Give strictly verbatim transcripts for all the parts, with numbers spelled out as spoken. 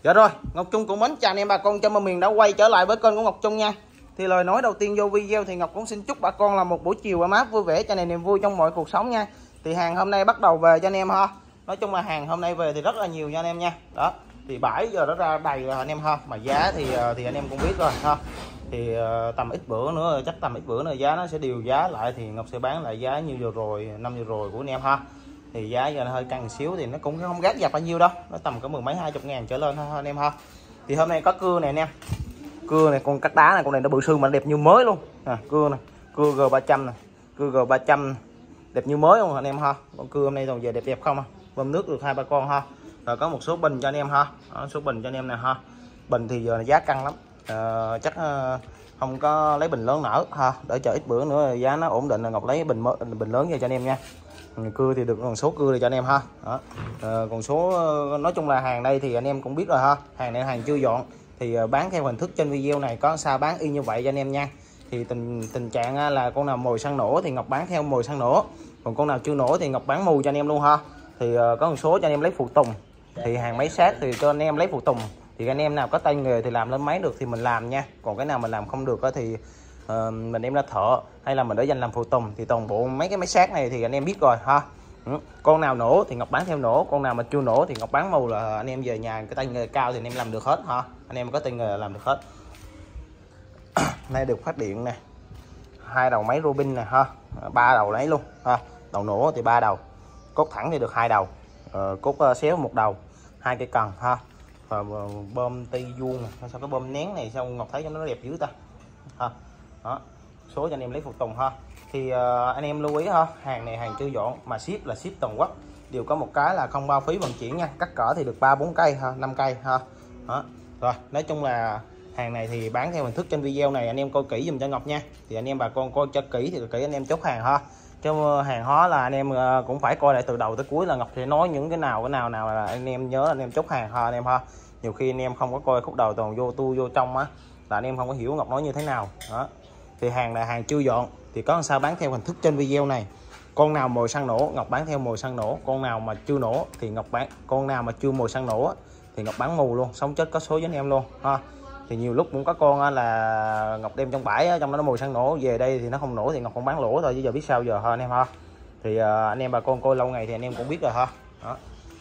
Dạ rồi, Ngọc Trung cũng mến chào anh em bà con trong miền đã quay trở lại với kênh của Ngọc Trung nha. Thì lời nói đầu tiên vô video thì Ngọc cũng xin chúc bà con là một buổi chiều ấm áp vui vẻ, cho này niềm vui trong mọi cuộc sống nha. Thì hàng hôm nay bắt đầu về cho anh em ha. Nói chung là hàng hôm nay về thì rất là nhiều nha anh em nha. Đó, thì bảy giờ nó ra đầy rồi anh em ha. Mà giá thì thì anh em cũng biết rồi ha. Thì tầm ít bữa nữa, chắc tầm ít bữa nữa giá nó sẽ điều giá lại, thì Ngọc sẽ bán lại giá như vừa rồi, năm vừa rồi của anh em ha. Thì giá giờ nó hơi căng xíu thì nó cũng không gác dập bao nhiêu đâu, nó tầm có mười mấy hai chục ngàn trở lên thôi anh em ha. Thì hôm nay có cưa này anh em, cưa này con cắt đá này, con này nó bự sư mà nó đẹp như mới luôn à, cưa này, cưa G ba trăm này, cưa G ba trăm đẹp như mới luôn anh em ha. Con cưa hôm nay còn về đẹp đẹp không à? Bơm nước được hai ba con ha. Rồi có một số bình cho anh em ha. Đó, số bình cho anh em nè ha. Bình thì giờ giá căng lắm, à, chắc uh, không có lấy bình lớn nở ha, để chờ ít bữa nữa giá nó ổn định là Ngọc lấy bình mới, bình lớn về cho anh em nha. Cưa thì được còn số cưa này cho anh em ha. Đó. À, còn số nói chung là hàng đây thì anh em cũng biết rồi ha, hàng này hàng chưa dọn thì bán theo hình thức trên video này, có sao bán y như vậy cho anh em nha. Thì tình tình trạng là con nào mồi săn nổ thì Ngọc bán theo mồi săn nổ, còn con nào chưa nổ thì Ngọc bán mù cho anh em luôn ha. Thì có một số cho anh em lấy phụ tùng, thì hàng máy sát thì cho anh em lấy phụ tùng, thì anh em nào có tay nghề thì làm lên máy được thì mình làm nha, còn cái nào mình làm không được thì uh, mình đem ra thợ hay là mình để dành làm phụ tùng. Thì toàn bộ mấy cái máy sát này thì anh em biết rồi ha. Ừ. Con nào nổ thì Ngọc bán theo nổ, con nào mà chưa nổ thì Ngọc bán mù, là anh em về nhà cái tay nghề cao thì anh em làm được hết ha, anh em có tay nghề làm được hết. Nay được phát điện nè, hai đầu máy Robin nè ha, ba đầu lấy luôn ha. Đầu nổ thì ba đầu, cốt thẳng thì được hai đầu, uh, cốt uh, xéo một đầu, hai cây cần ha. Và uh, bơm ti vuông, sao cái bơm nén này sao Ngọc thấy cho nó đẹp dữ ta ha. Đó, số cho anh em lấy phụ tùng ha. Thì uh, anh em lưu ý ha, hàng này hàng chưa dọn mà ship là ship toàn quốc, đều có một cái là không bao phí vận chuyển nha. Cắt cỡ thì được ba bốn cây ha, năm cây ha. Đó. Rồi, nói chung là hàng này thì bán theo hình thức trên video này, anh em coi kỹ dùm cho Ngọc nha. Thì anh em bà con coi cho kỹ thì kỹ anh em chốt hàng ha. Chứ hàng hóa là anh em uh, cũng phải coi lại từ đầu tới cuối, là Ngọc sẽ nói những cái nào cái nào nào là anh em nhớ anh em chốt hàng ha anh em ha. Nhiều khi anh em không có coi khúc đầu toàn vô tu vô trong á, là anh em không có hiểu Ngọc nói như thế nào. Đó. Thì hàng là hàng chưa dọn thì có sao bán theo hình thức trên video này. Con nào mồi săn nổ Ngọc bán theo mồi săn nổ, con nào mà chưa nổ thì Ngọc bán, con nào mà chưa mồi săn nổ thì Ngọc bán mù luôn, sống chết có số với anh em luôn ha. Thì nhiều lúc cũng có con là Ngọc đem trong bãi trong đó nó mồi săn nổ về đây thì nó không nổ thì Ngọc không bán lỗ thôi, chứ giờ biết sao giờ ha anh em ha. Thì uh, anh em bà con coi lâu ngày thì anh em cũng biết rồi ha. Đó.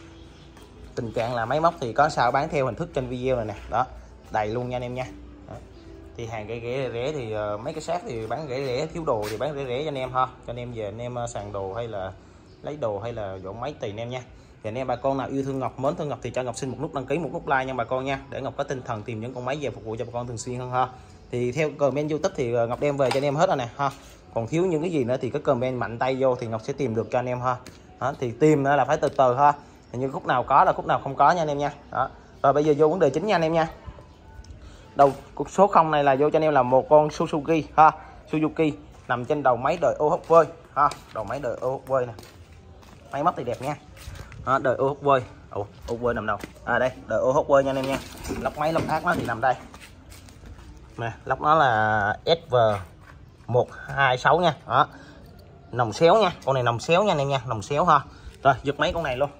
Tình trạng là máy móc thì có sao bán theo hình thức trên video này nè, đó đầy luôn nha anh em nha. Đó. Thì hàng rẻ rẻ rẻ thì uh, mấy cái sát thì bán rẻ rẻ, thiếu đồ thì bán rẻ rẻ cho anh em ha, cho anh em về anh em uh, sàn đồ hay là lấy đồ hay là dọn máy tùy anh em nha. Thì anh em bà con nào yêu thương Ngọc, mến thương Ngọc thì cho Ngọc xin một nút đăng ký, một nút like nha bà con nha, để Ngọc có tinh thần tìm những con máy về phục vụ cho bà con thường xuyên hơn ha. Thì theo comment YouTube thì Ngọc đem về cho anh em hết rồi nè ha. Còn thiếu những cái gì nữa thì có comment mạnh tay vô thì Ngọc sẽ tìm được cho anh em ha. Đó, thì tìm là phải từ từ ha. Thì như khúc nào có là khúc nào không có nha anh em nha. Đó. Rồi bây giờ vô vấn đề chính nha anh em nha. Đầu cục số không này là vô cho anh em là một con Suzuki ha, Suzuki nằm trên đầu máy đời ô hốc vơi ha, đầu máy đời ô hốc vơi nè. Máy móc thì đẹp nha. Đó, đời ô hốc vơi, ồ ô vơi nằm đâu? À đây, đời ô hốc vơi nha anh em nha. Lốc máy lốc ác nó thì nằm đây. Nè, lốc nó là S V một hai sáu nha. Đó. Nòng xéo nha, con này nòng xéo nha anh em nha, nòng xéo ha. Rồi, giật mấy con này luôn.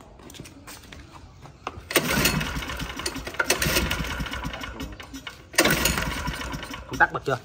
Công tắc bật chưa?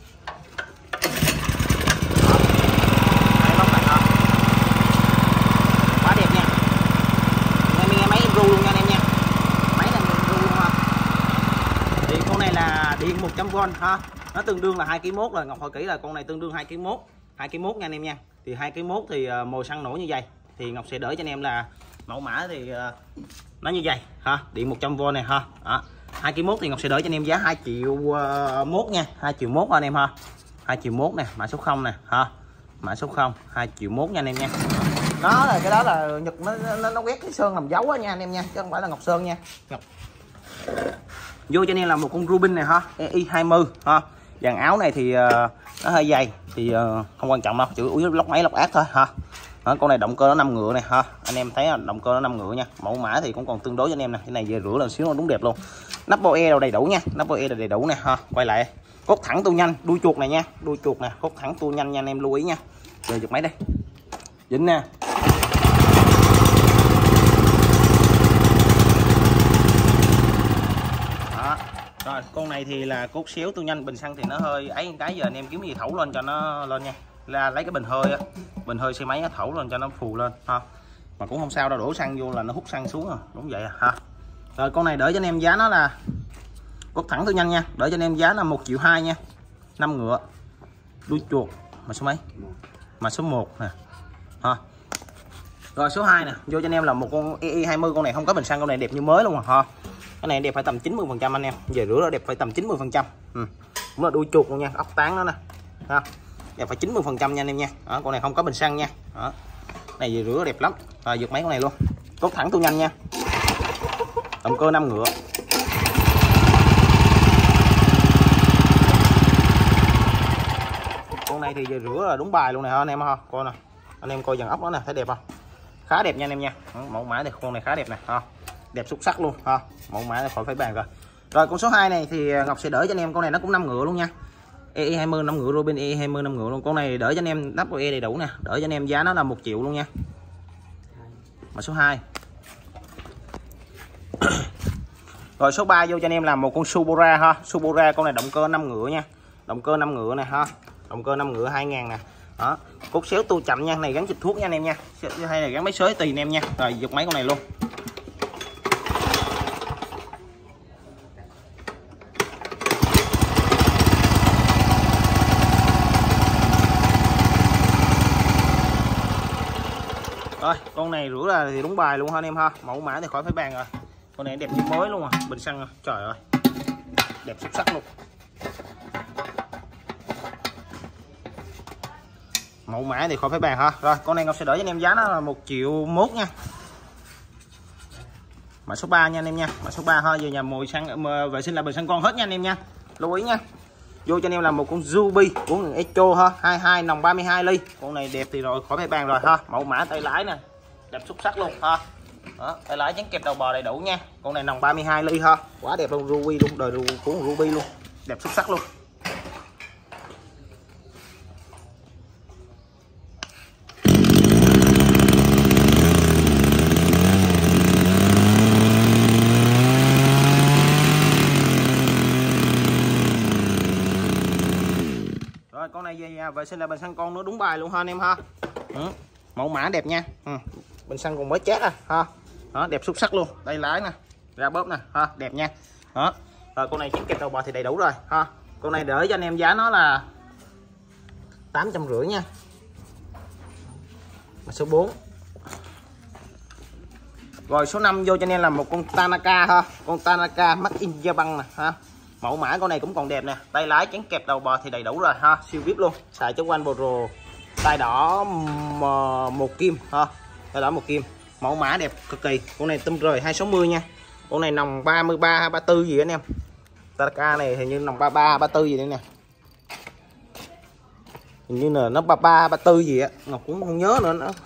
Quá đẹp nha. Nghe nghe máy ru luôn nha anh em nha. Máy này ru luôn ha. Thì con này là điện một trăm vôn ha. Nó tương đương là hai ki lô mốt rồi, Ngọc hỏi kỹ là con này tương đương hai ki lô mốt, hai ki lô mốt nha anh em nha. Thì hai ki lô mốt thì uh, mồi săn nổ như vậy thì Ngọc sẽ đỡ cho anh em là mẫu mã thì uh, nó như vậy ha, điện một trăm vôn này ha. Đó. hai ki lô mốt thì Ngọc sẽ đỡ cho anh em giá hai triệu mốt nha, hai triệu mốt anh em ha. hai triệu mốt nè, mã số không nè ha. Mã số không, hai triệu mốt nha anh em nha. Đó là cái đó là Nhật nó nó, nó quét cái sơn làm dấu á nha anh em nha, chứ không phải là Ngọc Sơn nha. Ngọc. Vô cho anh em là một con Rubin này ha, E I hai mươi ha. Dàn áo này thì uh, nó hơi dày thì uh, không quan trọng đâu, chỉ uống lóc máy lóc ác thôi ha. Đó, con này động cơ nó năm ngựa này ha, anh em thấy là động cơ nó năm ngựa nha. Mẫu mã thì cũng còn tương đối cho anh em nè, cái này về rửa lần xíu nó đúng đẹp luôn. Nắp bô e đầy đủ nha, nắp bô e đầy đủ nè ha. Quay lại cốt thẳng tua nhanh, đuôi chuột này nha, đuôi chuột nè, cốt thẳng tua nhanh nha anh em lưu ý nha. Rồi giật máy đây, dính nè. con này thì là cốt xéo tu nhanh, bình xăng thì nó hơi ấy cái, giờ anh em kiếm gì thẩu lên cho nó lên nha, là lấy cái bình hơi á, bình hơi xe máy thẩu lên cho nó phù lên ha, mà cũng không sao đâu, đổ xăng vô là nó hút xăng xuống rồi, đúng vậy à ha. Rồi con này đỡ cho anh em giá nó là cốt thẳng tu nhanh nha, đỡ cho anh em giá là một triệu hai nha, năm ngựa, đuôi chuột, mà số mấy, mà số một nè ha. Rồi số hai nè, vô cho anh em là một con E E hai mươi, con này không có bình xăng, con này đẹp như mới luôn mà ha. Cái này đẹp phải tầm chín mươi phần trăm anh em, về rửa nó đẹp phải tầm chín mươi phần trăm. Ừ. Cũng là đuôi chuột luôn nha, ốc tán nó nè. Ha. Đẹp phải chín mươi phần trăm nha anh em nha. Đó, con này không có bình xăng nha. Đó. Này về rửa đẹp lắm. Rồi giật mấy con này luôn. Cốt thẳng tu nhanh nha. Động cơ năm ngựa. Con này thì về rửa là đúng bài luôn này ha anh em ha. Coi nè. Anh em coi dàn ốc đó nè, thấy đẹp không? Khá đẹp nha anh em nha. Mẫu mã thì con này khá đẹp nè ha. Đẹp xuất sắc luôn ha, mẫu mã là khỏi phải bàn rồi. Rồi con số hai này thì Ngọc sẽ đỡ cho anh em, con này nó cũng năm ngựa luôn nha, E E hai mươi năm ngựa, Robin E E hai mươi năm ngựa luôn. Con này đỡ cho anh em đắp E đầy đủ nè, đỡ cho anh em giá nó là một triệu luôn nha. Mà số hai. Rồi số ba vô cho anh em là một con Subora ha, Subora con này động cơ năm ngựa nha, động cơ năm ngựa này ha, động cơ năm ngựa hai ngàn nè. Đó, cốt xéo tu chậm nha, này gắn xịt thuốc nha anh em nha, hay là gắn máy xới tùy anh em nha. Rồi giật mấy con này luôn. Rồi con này rửa là thì đúng bài luôn ha anh em ha, mẫu mã thì khỏi phải bàn rồi, con này đẹp như mới luôn à, bình xăng trời ơi đẹp xuất sắc luôn, mẫu mã thì khỏi phải bàn ha. Rồi con này Ngọc sẽ đỡ cho anh em giá nó là một triệu mốt nha, mã số ba nha anh em nha, mã số ba ha. Về nhà mồi xăng vệ sinh là bình xăng con hết nha anh em nha, lưu ý nha. Vô cho anh em là một con Ruby của người Echo ha, hai mươi hai nòng ba mươi hai ly, con này đẹp thì rồi khỏi phải bàn rồi ha, mẫu mã tay lái nè đẹp xuất sắc luôn ha. Đó, tay lái chắn kẹp đầu bò đầy đủ nha, con này nòng ba mươi hai ly ha, quá đẹp luôn, Ruby luôn, đời của Ruby luôn, đẹp xuất sắc luôn. Rồi con này về nhà vệ sinh là bình xăng con nó đúng bài luôn ha anh em ha. Ừ. Mẫu mã đẹp nha. Ừ. Bình xăng còn mới chét à ha. Đó, đẹp xuất sắc luôn, tay lái nè, ra bóp nè ha, đẹp nha. Đó. Rồi con này chén kẹp đầu bò thì đầy đủ rồi ha. Con này đỡ cho anh em giá nó là tám trăm rưỡi nha. Số bốn. Rồi số năm vô cho anh em là một con Tanaka ha, con Tanaka Made in Japan nè ha. Mẫu mã con này cũng còn đẹp nè, tay lái chén kẹp đầu bò thì đầy đủ rồi ha, siêu vip luôn, xài cho One Pro, tay đỏ một kim ha, tay đỏ một kim, mẫu mã đẹp cực kỳ. Con này tôm rời hai sáu mươi nha, con này nòng ba mươi ba ba mươi tư gì anh em, Tanaka này hình như nòng ba mươi ba ba mươi tư gì đây nè, hình như là nó ba mươi ba ba mươi tư gì á, Ngọc cũng không nhớ nữa nữa.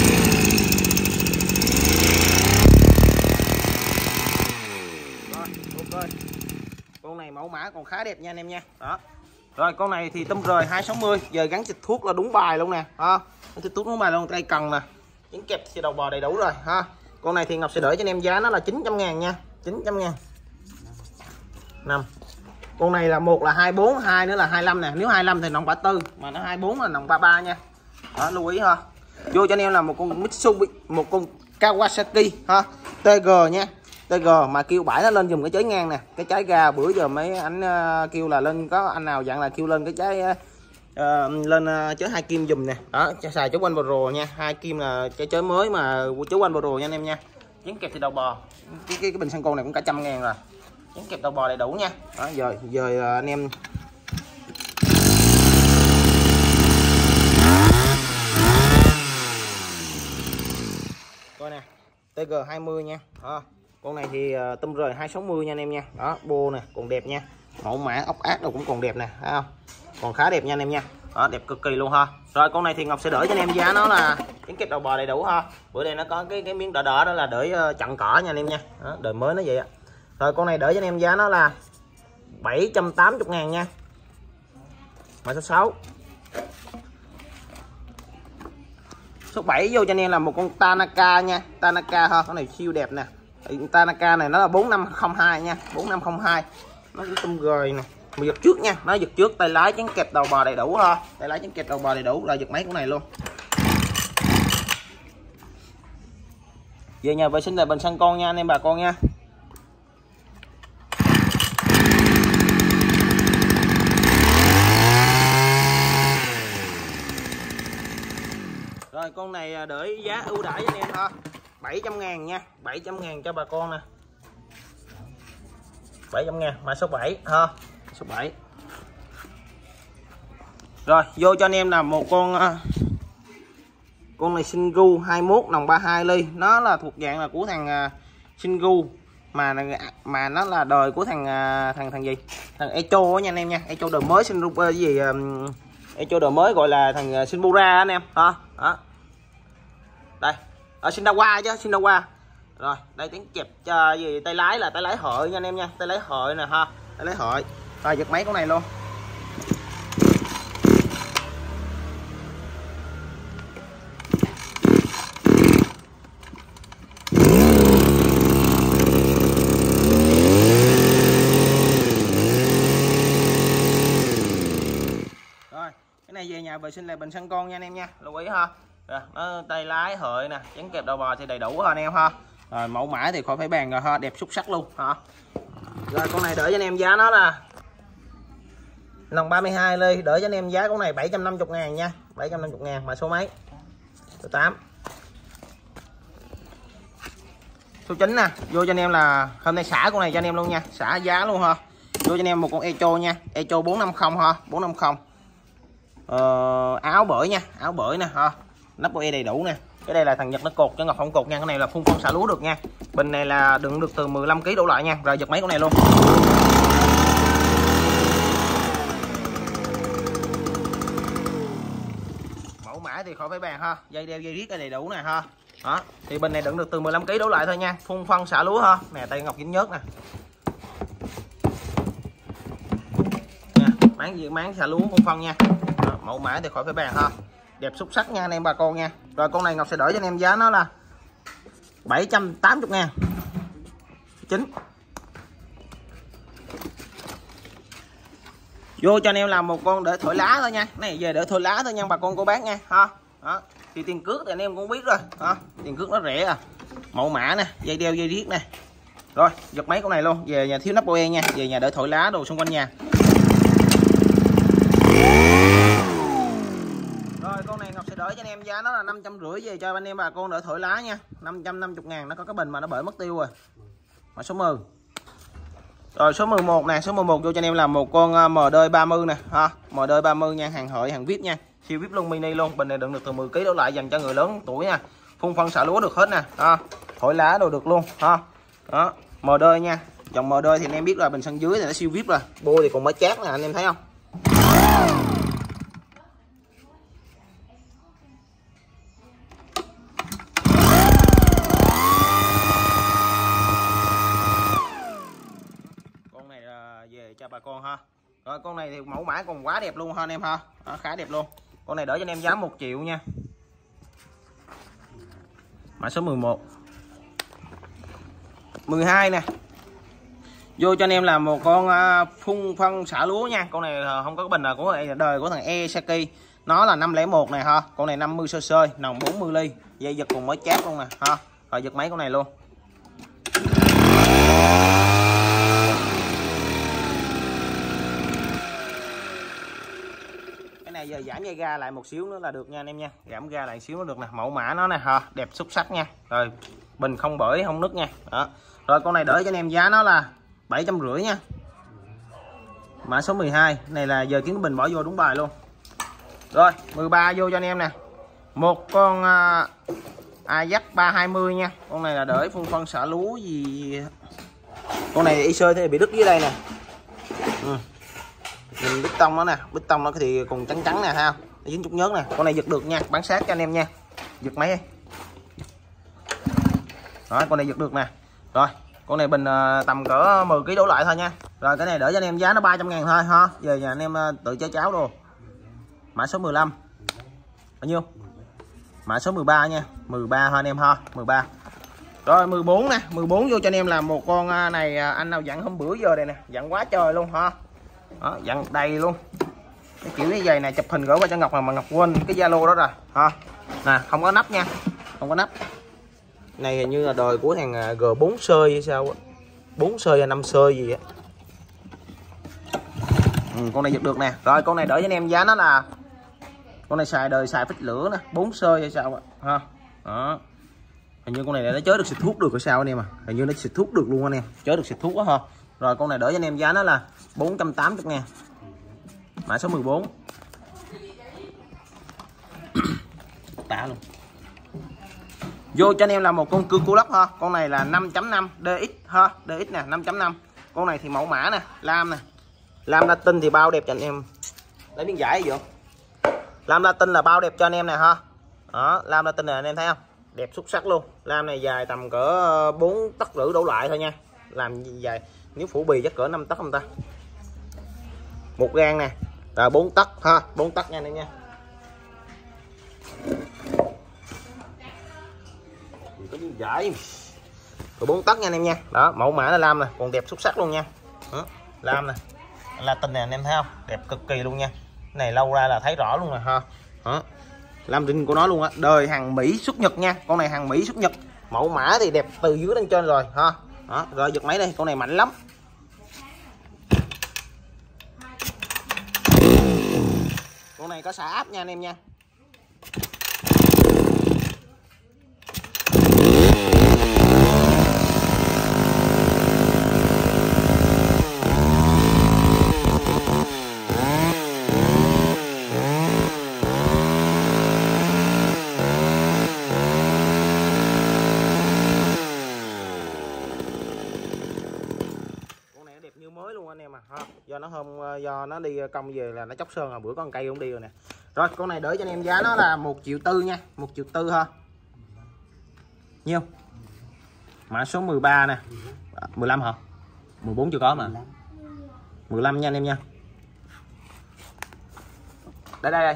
Rồi, ok. Con này mẫu mã còn khá đẹp nha anh em nha. Đó. Rồi con này thì tôm rời hai sáu mươi, giờ gắn xịt thuốc là đúng bài luôn nè ha. Xịt thuốc đúng bài luôn, tay cần nè. Chén kẹp thì đầu bò đầy đủ rồi ha. Con này thì Ngọc sẽ đỡ cho anh em giá nó là chín trăm ngàn nha, chín trăm ngàn. năm. Con này là một là hai mươi bốn, hai nữa là hai mươi lăm nè, nếu hai mươi lăm thì nòng ba mươi tư, mà nó hai mươi bốn là nòng ba mươi ba nha. Đó, lưu ý ha. Vô cho anh em là một con Mitsubishi, một con Kawasaki ha, tê giê nha. tê giê mà kêu bãi nó lên dùng cái trái ngang nè, cái trái ga bữa giờ mấy anh uh, kêu là lên, có anh nào dặn là kêu lên cái trái uh, lên uh, chới hai kim dùm nè. Đó, xài chấu One Pro nha, hai kim là trái chới mới mà chấu One Pro nha anh em nha. Chén kẹp thì đầu bò, cái cái, cái bình xăng con này cũng cả trăm ngàn rồi, chén kẹp đầu bò đầy đủ nha. Đó, giờ giờ uh, anh em coi nè, tê giê hai mươi nha. Đó. Con này thì uh, tôm rời hai sáu mươi nha anh em nha. Đó, bô nè, còn đẹp nha. Mẫu mã ốc ác đâu cũng còn đẹp nè, thấy không? Còn khá đẹp nha anh em nha. Đó, đẹp cực kỳ luôn ha. Rồi con này thì Ngọc sẽ đỡ cho anh em giá nó là chén kẹp đầu bò đầy đủ ha. Bữa đây nó có cái cái miếng đỏ đỏ đó là đỡ uh, chặn cỏ nha anh em nha. Đó, đời mới nó vậy á. Rồi con này đỡ cho anh em giá nó là bảy trăm tám mươi ngàn nha. Mã số sáu. Số bảy vô cho anh em là một con Tanaka nha, Tanaka ha, con này siêu đẹp nè. Tanaka này nó là bốn năm không hai nha, bốn năm không hai. nó cũng tum gời nè, mà giật trước nha, nó giật trước, tay lái chắn kẹp đầu bò đầy đủ ha, tay lái chắn kẹp đầu bò đầy đủ là giật máy của này luôn. Về nhà vệ sinh là bình xăng con nha anh em bà con nha. Rồi con này để giá ưu đãi cho anh em ha, bảy trăm ngàn nha, bảy trăm ngàn cho bà con nè, bảy trăm ngàn mã số bảy ha, số bảy. Rồi vô cho anh em là một con con này Shingu hai mốt nòng ba mươi hai ly, nó là thuộc dạng là của thằng Shingu mà mà nó là đời của thằng thằng thằng gì thằng Echo nha anh em nha, Echo đời mới Shingu cái gì Echo đời mới gọi là thằng Shinbura anh em ha. Đó đây ở Shindawa chứ Shindawa. Rồi đây tiếng kẹp cho gì tay lái là tay lái hợi nha anh em nha, tay lái hợi nè ha, tay lái hợi. Rồi giật máy con này luôn. Rồi cái này về nhà vệ sinh lại bình xăng con nha anh em nha, lưu ý ha. Rồi, nó tay lái hợi nè, chắn kẹp đầu bò thì đầy đủ ha anh em ha. Rồi mẫu mã thì khỏi phải bàn rồi ha, đẹp xuất sắc luôn ha. Rồi con này đỡ cho anh em giá nó là nòng ba mươi hai ly, đỡ cho anh em giá con này bảy trăm năm mươi ngàn nha, bảy trăm năm mươi ngàn mà số mấy? Số tám. Số chín nè, vô cho anh em là hôm nay xả con này cho anh em luôn nha, xả giá luôn ha. Vô cho anh em một con Echo nha, Echo bốn năm không ha, bốn năm không. Ờ, áo bưởi nha, áo bưởi nè ha, nắp e đầy đủ nè. Cái đây là thằng Nhật nó cột chứ ngọc không cột nha, cái này là phun phân xả lúa được nha. Bình này là đựng được từ mười lăm ki lô gam đổ lại nha. Rồi giật máy con này luôn. Mẫu mã thì khỏi phải bàn ha, dây đeo dây riết đầy đủ nè ha. Đó, thì bình này đựng được từ mười lăm ki lô gam đổ lại thôi nha, phun phân xả lúa ha. Nè tay ngọc dính nhớt nè. Nha, máng gì máng xả lúa phun phân nha. Đó, mẫu mã thì khỏi phải bàn ha. Đẹp xuất sắc nha anh em bà con nha. Rồi con này Ngọc sẽ đỡ cho anh em giá nó là bảy trăm tám mươi ngàn. Chính. Vô cho anh em làm một con để thổi lá thôi nha. Này về để thổi lá thôi nha bà con cô bác nha ha. Đó. Thì tiền cước thì anh em cũng biết rồi ha. Tiền cước nó rẻ à. Mẫu mã nè, dây đeo dây riết nè. Rồi, giật máy con này luôn, về nhà thiếu nắp boe nha, về nhà để thổi lá đồ xung quanh nhà. Rồi con này Ngọc sẽ đỡ cho anh em giá nó là năm trăm rưỡi về cho anh em bà con đỡ thổi lá nha, năm trăm năm mươi ngàn. Nó có cái bình mà nó bởi mất tiêu rồi. Mã số mười. Rồi số mười một nè, số mười một vô cho anh em là một con M D ba mươi nè ha, M D ba mươi nha, hàng hợi hàng vip nha, siêu vip luôn, mini luôn. Bình này đựng được từ mười ki lô gam đổ lại, dành cho người lớn tuổi nha. Phun phân xả lúa được hết nè ha, thổi lá đồ được luôn ha. Đó, M D nha. Dòng M D thì anh em biết là bình sân dưới thì nó siêu vip rồi. Bô thì còn mới chát nè, anh em thấy không? Về cho bà con ha. Rồi con này thì mẫu mã còn quá đẹp luôn ha anh em ha. Đó, khá đẹp luôn. Con này đỡ cho anh em giá một triệu nha. Mã số mười một. mười hai nè. Vô cho anh em là một con uh, phun phân xả lúa nha. Con này uh, không có cái bình nào của đời của thằng Esaki. Nó là năm không một này ha. Con này năm mươi cc, nòng bốn mươi ly, dây giật cùng mới chát luôn nè ha. Rồi giật máy con này luôn. Này giờ giảm dây ga lại một xíu nữa là được nha anh em nha, giảm ga lại xíu nữa được nè. Mẫu mã nó nè ha, đẹp xuất sắc nha. Rồi bình không bể không nứt nha. Đó. Rồi con này đỡ cho anh em giá nó là bảy trăm rưỡi nha. Mã số mười hai này là giờ kiếm bình bỏ vô đúng bài luôn. Rồi mười ba vô cho anh em nè, một con uh, Ajax ba hai mươi nha. Con này là đỡ phun phân xả lúa gì. Con này y sơ thì bị đứt dưới đây nè. Ừ. Nhìn bít tông nó nè, bít tông nó thì còn trắng trắng nè ha, nó dính chút nhớt nè. Con này giật được nha, bán sát cho anh em nha, giật máy. Đó, con này giật được nè. Rồi con này bình tầm cỡ mười ki lô gam đổ lại thôi nha. Rồi cái này đỡ cho anh em giá nó ba trăm ngàn thôi ha. Về nhà anh em tự chế cháo đồ. Mã số mười lăm. Bao nhiêu? Mã số mười ba nha, mười ba thôi anh em ha, mười ba. Rồi mười bốn nè, mười bốn vô cho anh em là một con này anh nào dặn hôm bữa giờ đây nè, dặn quá trời luôn ha. Đó, dặn đầy luôn. Cái kiểu cái giày này chụp hình gửi qua cho Ngọc mà Ngọc quên cái Zalo đó rồi ha. Nè, không có nắp nha. Không có nắp. Này hình như là đời của thằng G bốn sơi hay sao á. bốn sơi hay năm sơi gì á. Ừ, con này giật được nè. Rồi con này đỡ cho anh em giá nó là con này xài đời xài phích lửa nè, bốn sơi hay sao á ha. Đó. Hình như con này nó chớ được xịt thuốc được hay sao anh em à? Hình như nó xịt thuốc được luôn anh em, chớ được xịt thuốc quá ha. Rồi con này đỡ cho anh em giá nó là bốn trăm tám mươi ngàn. Mã số mười bốn. Tả luôn. Vô cho anh em là một con cưa cua lóc ha. Con này là năm chấm năm đê ích ha, đê ích nè, năm chấm năm. Con này thì mẫu mã nè, lam nè. Lam Latin thì bao đẹp cho anh em. Lấy miếng vải vậy. Lam Latin là bao đẹp cho anh em nè ha. Đó, lam Latin này anh em thấy không? Đẹp xuất sắc luôn. Lam này dài tầm cỡ bốn tấc rưỡi đổ lại thôi nha. Làm dài nếu phủ bì chắc cỡ năm tấc không ta. Một gang nè. Rồi bốn tấc ha, bốn tấc nha anh em nha. Có miếng vải. Rồi bốn tấc nha anh em nha. Đó, mẫu mã là lam nè, còn đẹp xuất sắc luôn nha. Đó, lam nè. Latin này anh em thấy không? Đẹp cực kỳ luôn nha. Cái này lâu ra là thấy rõ luôn rồi ha. Đó. Lam rinh của nó luôn á, đời hàng Mỹ xuất Nhật nha. Con này hàng Mỹ xuất Nhật. Mẫu mã thì đẹp từ dưới lên trên rồi ha. Đó, rồi giật máy đây, con này mạnh lắm. Con này có xả áp nha anh em nha. Như mới luôn anh em à ha. Do nó hôm do nó đi công về là nó chóc sơn, là bữa có một cây cũng đi rồi nè. Rồi con này đỡ cho anh em giá nó là một triệu tư nha, một triệu tư ha. Nhiêu? Mã số mười ba nè. mười lăm hả? mười bốn chưa có mà. mười lăm nha anh em nha. Đây đây đây.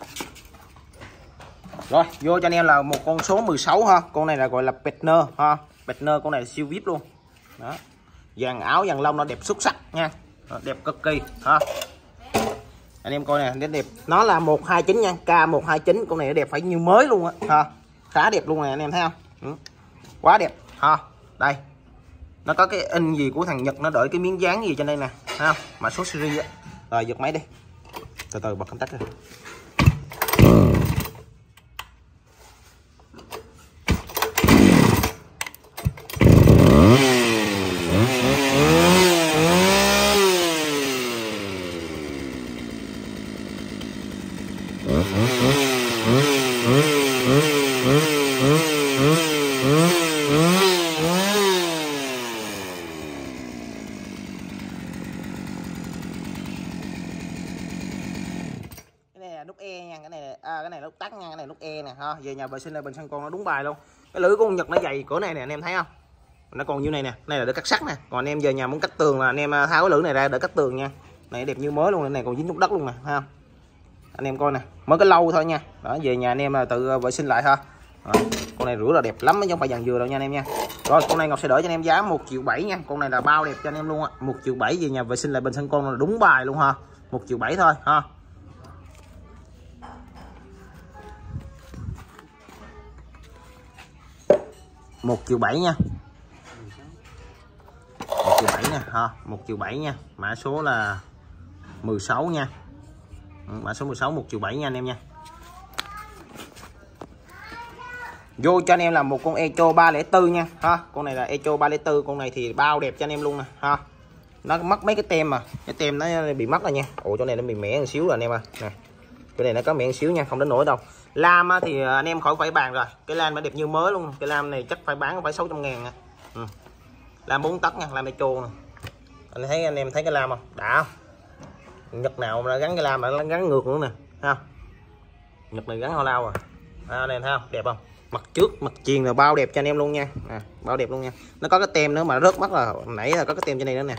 Rồi, vô cho anh em là một con số mười sáu ha. Con này là gọi là Petner ha. Petner con này là siêu vip luôn. Đó. Dàn áo dàn lông nó đẹp xuất sắc nha. Đó, đẹp cực kỳ ha. Anh em coi nè, nó đẹp. Nó là một hai chín nha, K một hai chín. Con này nó đẹp phải như mới luôn á ha. Khá đẹp luôn này anh em thấy không? Ừ. Quá đẹp ha. Đây. Nó có cái in gì của thằng Nhật, nó đợi cái miếng dán gì trên đây nè, thấy không? Mã số series á. Rồi giật máy đi. Từ từ bật công tắc rồi. Nút E nha, cái này à, cái này nút tắt nha, cái này nút E nè ha. Về nhà vệ sinh là bình xăng con nó đúng bài luôn. Cái lưỡi của con Nhật nó dày cỡ này nè anh em thấy không? Nó còn như này nè, này là để cắt sắt nè. Còn anh em về nhà muốn cắt tường là anh em tháo cái lưỡi này ra để cắt tường nha. Này đẹp như mới luôn, cái này còn dính nút đất luôn nè, thấy không? Anh em coi nè, mới cái lâu thôi nha. Đó, về nhà anh em là tự vệ sinh lại ha. Đó, con này rửa là đẹp lắm chứ không phải dàn dừa đâu nha anh em nha. Rồi con này Ngọc sẽ đỡ cho anh em giá một triệu bảy nha. Con này là bao đẹp cho anh em luôn á. một triệu bảy về nhà vệ sinh lại bình xăng con là đúng bài luôn ha. một triệu bảy thôi ha. một triệu bảy nha. một triệu bảy nha ha, một triệu bảy nha. Mã số là mười sáu nha. Mã số mười sáu một triệu bảy nha anh em nha. Vô cho anh em là một con Echo ba không bốn nha ha. Con này là Echo ba không bốn, con này thì bao đẹp cho anh em luôn nè ha. Nó mất mấy cái tem mà, cái tem nó bị mất rồi nha. Ủa chỗ này nó bị mẻ một xíu rồi anh em à. Nè. Cái này nó có mẻ một xíu nha, không đến nổi đâu. Lam thì anh em khỏi phải bàn rồi. Cái lam nó đẹp như mới luôn. Cái lam này chắc phải bán phải sáu trăm ngàn. Ừ. Lam bốn tấc nha, lam Echo nè. Anh thấy anh em thấy cái lam không? Đã không? Nhật nào mà gắn cái lam mà nó gắn ngược nữa nè, ha. Nhật này gắn hoa lao à. À, anh em thấy không? Đẹp không? Mặt trước, mặt chiền là bao đẹp cho anh em luôn nha. À, bao đẹp luôn nha. Nó có cái tem nữa mà rớt mắt là nãy là có cái tem trên đây nữa nè.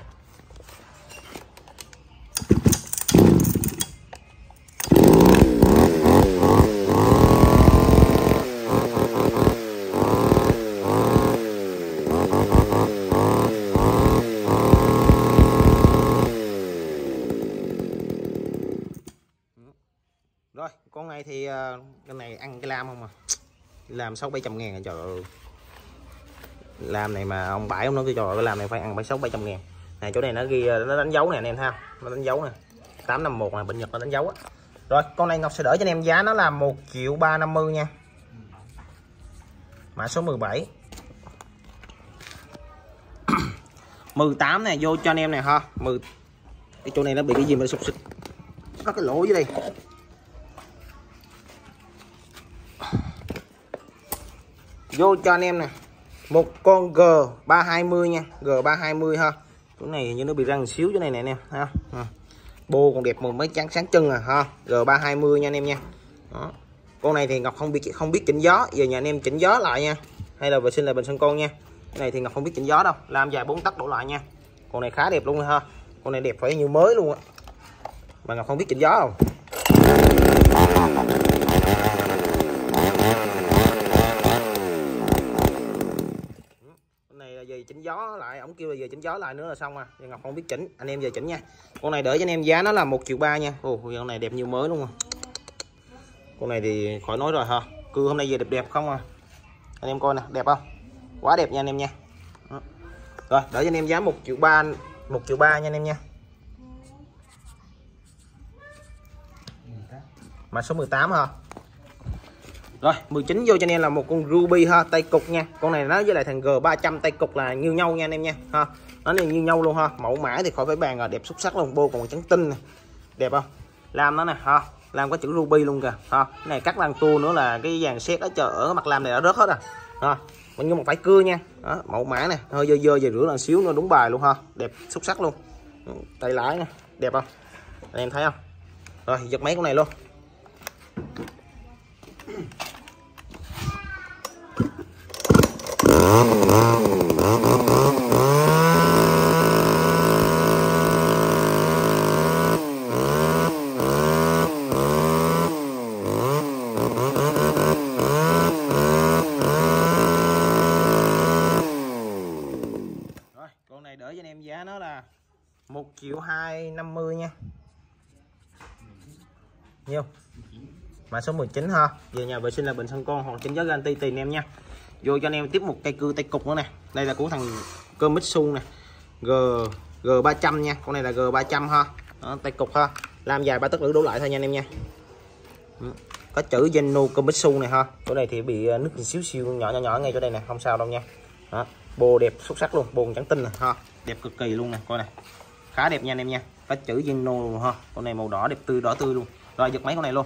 này thì cái này ăn cái lam không à, làm sáu bảy trăm ngàn. Trời ơi, làm này mà ông bãi ông nói cái trò cái làm này phải ăn phải sáu bảy trăm ngàn. Này chỗ này nó ghi nó đánh dấu nè anh em thấy không, nó đánh dấu nè tám năm một này, bên Nhật nó đánh dấu á. Rồi con này Ngọc sẽ đỡ cho anh em giá nó là một triệu ba trăm năm mươi nha, mã số mười bảy. mười tám này vô cho anh em này ha. mười cái chỗ này nó bị cái gì mà sụp xịt, có cái lỗ dưới đây. Vô cho anh em nè một con G ba hai mươi nha, G ba hai mươi ha. Chỗ này như nó bị răng xíu chỗ này nè anh em ha. Bô còn đẹp một mấy trắng sáng chân à ha. G ba hai mươi nha anh em nha. Đó. Con này thì Ngọc không biết không biết chỉnh gió, giờ nhà anh em chỉnh gió lại nha, hay là vệ sinh lại bình sân con nha. Cái này thì Ngọc không biết chỉnh gió đâu, làm dài bốn tấc đổ lại nha. Con này khá đẹp luôn ha, con này đẹp phải như mới luôn á, mà Ngọc không biết chỉnh gió không. Con này là về chỉnh gió lại, ổng kêu là về chỉnh gió lại nữa là xong à, Ngọc không biết chỉnh, anh em giờ chỉnh nha. Con này đỡ cho anh em giá nó là một triệu ba nha. Ồ, con này đẹp như mới luôn à. Con này thì khỏi nói rồi ha, cưa hôm nay về đẹp đẹp không à, anh em coi nè, đẹp không, quá đẹp nha anh em nha. Đó. Rồi đỡ cho anh em giá một triệu ba, một triệu ba nha anh em nha. Mã số mười tám ha. Rồi mười chín vô cho anh em là một con Ruby ha, tay cục nha. Con này nó với lại thằng G ba trăm tay cục là như nhau nha anh em nha ha. Nó này như nhau luôn ha. Mẫu mã thì khỏi phải bàn rồi, đẹp xuất sắc luôn, bô còn trắng tinh này. Đẹp không? Làm nó nè ha, làm có chữ Ruby luôn kìa ha. Cái này cắt lăng tua nữa là cái dàn xét ở chợ ở cái mặt làm này đã rớt hết à. Ha. Nhưng mà phải cưa nha. Đó, mẫu mã này, hơi dơ dơ về rửa lần xíu nữa đúng bài luôn ha. Đẹp xuất sắc luôn. Tay lái nè, đẹp không? Anh em thấy không? Rồi giật mấy con này luôn. Đỡ cho anh em giá nó là một triệu hai trăm năm mươi nha. Nhiêu? Mã số mười chín ha. Về nhà vệ sinh là bình sân con hoặc chỉnh gió garanti tùy anh em nha. Vô cho anh em tiếp một cây cưa tay cục nữa nè. Đây là của thằng Komitsu nè. G G ba trăm nha. Con này là G ba trăm ha. Đó, tay cục ha. Làm dài ba tấc lưỡi đổ lại thôi nha anh em nha. Có chữ Geno Komitsu này ha. Chỗ này thì bị nứt xíu xíu nhỏ nhỏ nhỏ ngay chỗ đây nè, không sao đâu nha. Đó. Bô đẹp xuất sắc luôn, bô trắng tinh nè ha, đẹp cực kỳ luôn nè, coi này, khá đẹp nha anh em nha, có chữ Geno luôn ha, con này màu đỏ đẹp tươi, đỏ tươi luôn. Rồi giật mấy con này luôn.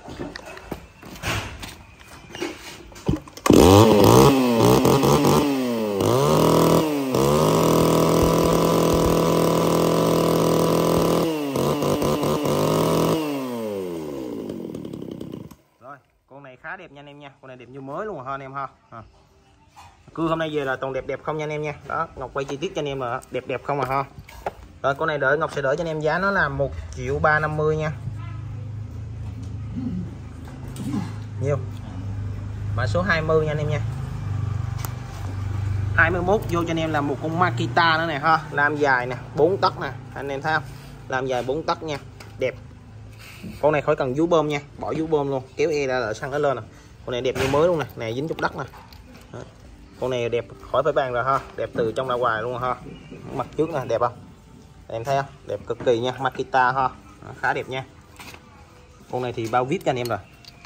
Rồi con này khá đẹp nha anh em nha, con này đẹp như mới luôn ha anh em ha. À. Cưa hôm nay về là toàn đẹp đẹp không nha anh em nha. Đó, Ngọc quay chi tiết cho anh em là đẹp đẹp không à ha. Rồi con này đợi Ngọc sẽ đỡ cho anh em giá nó là một triệu ba trăm năm mươi nha. Nhiêu? Mã số hai mươi nha anh em nha. hai mươi mốt vô cho anh em là một con Makita nữa nè ha, làm dài nè, bốn tấc nè, anh em thấy không? Làm dài bốn tấc nha, đẹp. Con này khỏi cần vú bơm nha, bỏ vú bơm luôn, kéo e ra là xăng nó lên nè. Con này đẹp như mới luôn nè, nè dính chút đất nè. Đó. Con này đẹp khỏi phải bàn rồi ha, đẹp từ trong ra ngoài luôn ha. Mặt trước nè, đẹp không? Em thấy không? Đẹp cực kỳ nha, Makita ha. Đó, khá đẹp nha. Con này thì bao vip cho anh em rồi.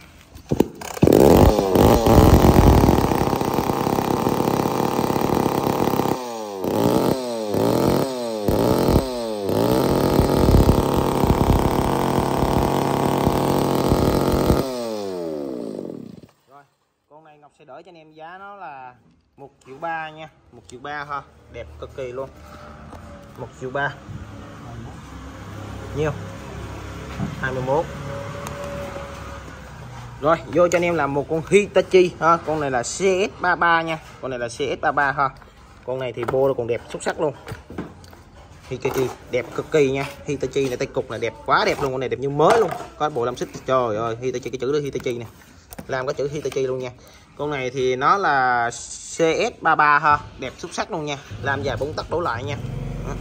Rồi, con này Ngọc sẽ đỡ cho anh em giá nó là một triệu ba nha, một triệu ba ha, đẹp cực kỳ luôn. một triệu ba. Nhiêu? hai mươi mốt. Rồi, vô cho anh em là một con Hitachi ha, con này là C S ba ba nha, con này là C S ba ba ha. Con này thì bô còn đẹp xuất sắc luôn. Hitachi đẹp cực kỳ nha, Hitachi này tay cục này đẹp quá đẹp luôn, con này đẹp như mới luôn. Có bộ làm xích, trời ơi, Hitachi cái chữ đó Hitachi nè. Làm có chữ Hitachi luôn nha. Con này thì nó là C S ba ba ha, đẹp xuất sắc luôn nha, làm dài bốn tấc đổ lại nha. Đó.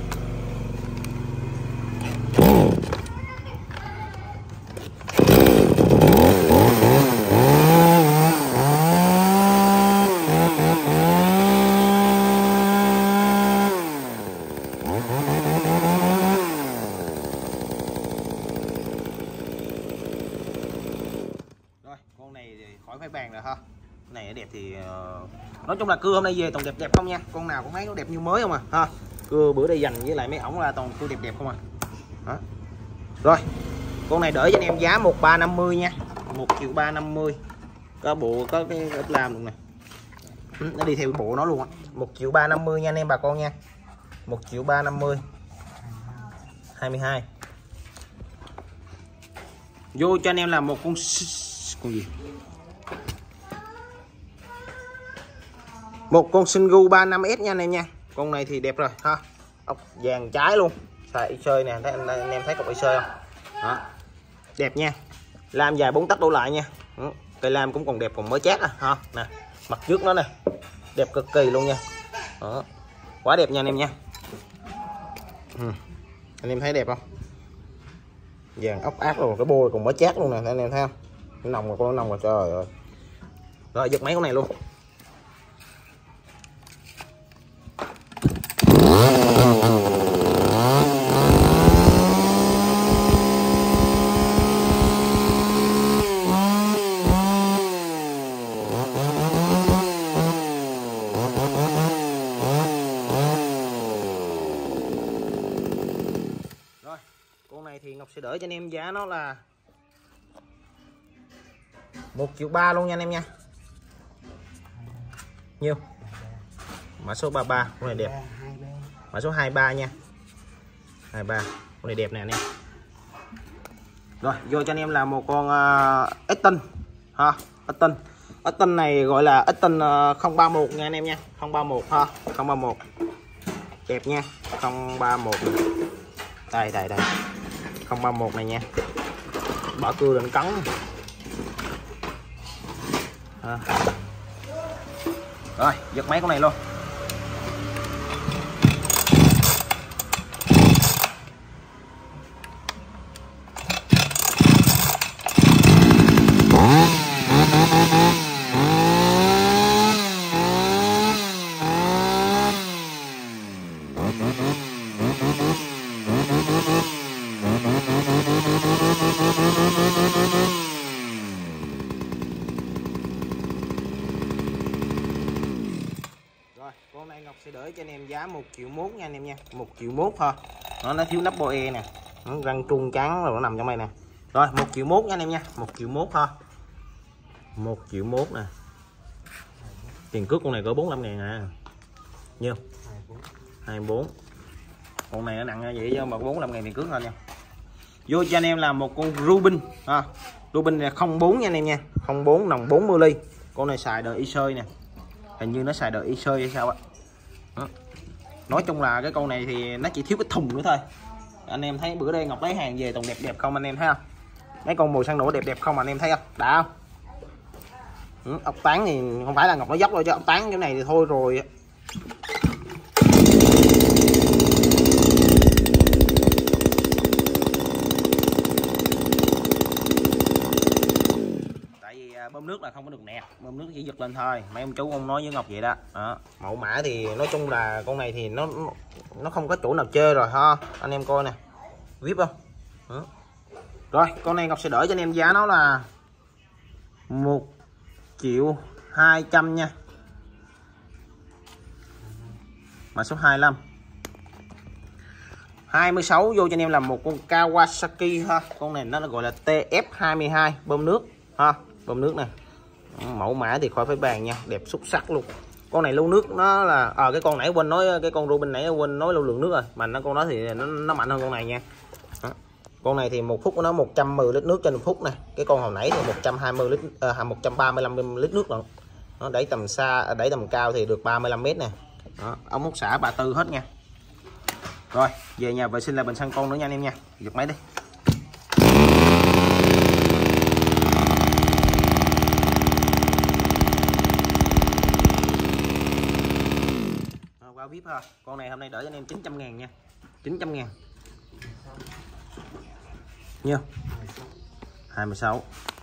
thì uh, nói chung là cưa hôm nay về toàn đẹp đẹp không nha, con nào cũng thấy nó đẹp như mới không à ha. Cưa bữa đây dành với lại mấy ổng là toàn cưa đẹp đẹp không à. Đó. Rồi con này đỡ cho anh em giá một ba năm mươi nha, một triệu ba năm mươi, có bộ có cái ốp lam luôn nè, nó đi theo bộ nó luôn á, một triệu ba năm mươi nha anh em bà con nha, một triệu ba năm mươi, hai mươi hai. Vô cho anh em là một con con gì, một con Singu ba mươi lăm S nha anh em nha. Con này thì đẹp rồi ha, ốc vàng trái luôn, xài chơi nè, thấy anh, anh em thấy cục chơi không đó, đẹp nha, lam dài bốn tấc đổ lại nha. Đó. Cây lam cũng còn đẹp, còn mới chát à ha, nè mặt trước nó nè đẹp cực kỳ luôn nha. Đó. Quá đẹp nha anh em nha. Ừ. Anh em thấy đẹp không, vàng ốc ác luôn, cái bôi còn mới chát luôn nè, anh em thấy không, cái nòng rồi, con nòng rồi, trời ơi. Rồi giật mấy con này luôn. Con này thì Ngọc sẽ đỡ cho anh em giá nó là một triệu ba luôn nha anh em nha. Nhiêu? Mã số ba mươi ba, con này đẹp. Mã số hai mươi ba nha. hai mươi ba, con này đẹp nè anh em. Rồi, vô cho anh em là một con uh, Eton ha, Eton. Eton này gọi là Eton uh, không ba mốt nha anh em nha, không ba mốt ha, không ba mốt. Đẹp nha, không ba mốt. Đây đây đây. không ba mốt này nha. Bỏ cưa định cắn. À. Rồi, giật mấy con này luôn. Rồi, con này Ngọc sẽ đỡ cho anh em giá một triệu mốt nha anh em nha, một triệu mốt thôi. Nó nó thiếu nắp boe nè, nó răng trung trắng rồi nó nằm trong đây nè. Rồi, một triệu mốt nha anh em nha, một triệu mốt thôi. một triệu mốt nè. Tiền cước con này cỡ bốn mươi lăm ngàn à. Nhiêu? hai mươi bốn. Con này nó nặng như vậy chứ mà bốn mươi lăm ngàn tiền cước thôi nha. Vô cho anh em là một con Rubin ha. Rubin là không bốn nha anh em nha, không bốn nòng bốn mươi ly. Con này xài đời Isơi nè. Hình như nó xài đời Isơi hay sao ạ. Nói chung là cái con này thì nó chỉ thiếu cái thùng nữa thôi. Anh em thấy bữa đây Ngọc lấy hàng về toàn đẹp đẹp không anh em thấy không? Mấy con màu xăng nổ đẹp đẹp không anh em thấy không? Đã không? Ừ, ốc tán thì không phải là Ngọc nó dốc đâu chứ ốc tán cái này thì thôi rồi. Tại vì bơm nước là không có được nẹt, bơm nước chỉ giật lên thôi. Mấy ông chú ông nói với Ngọc vậy đó. Đó. Mẫu mã thì nói chung là con này thì nó nó không có chỗ nào chơi rồi ha. Anh em coi nè. vê i pê không? Đó. Rồi, con này Ngọc sẽ đỡ cho anh em giá nó là một triệu hai trăm nha. Mã số hai mươi lăm. hai mươi sáu vô cho anh em là một con Kawasaki ha. Con này nó gọi là T F hai mươi hai bơm nước ha, bơm nước này. Mẫu mã thì khỏi phải bàn nha, đẹp xuất sắc luôn. Con này lưu nước nó là ở à, cái con nãy quên nói, cái con Rubin nãy quên nói lưu lượng nước rồi, mà nó con đó thì nó, nó mạnh hơn con này nha. Đó. Con này thì một phút của nó một trăm mười lít nước trên một phút nè. Cái con hồi nãy thì một trăm hai mươi lít à, một trăm ba mươi lăm lít nước lận. Nó đẩy tầm xa, đẩy tầm cao thì được ba mươi lăm mét nè. Đó, ống hút xả bà tư hết nha. Rồi, về nhà vệ sinh là bình xăng con nữa nha anh em nha. Giật máy đi. Qua vê i pê ha. Con này hôm nay đỡ cho anh em chín trăm ngàn nha. chín trăm ngàn. Nhiêu? hai mươi sáu.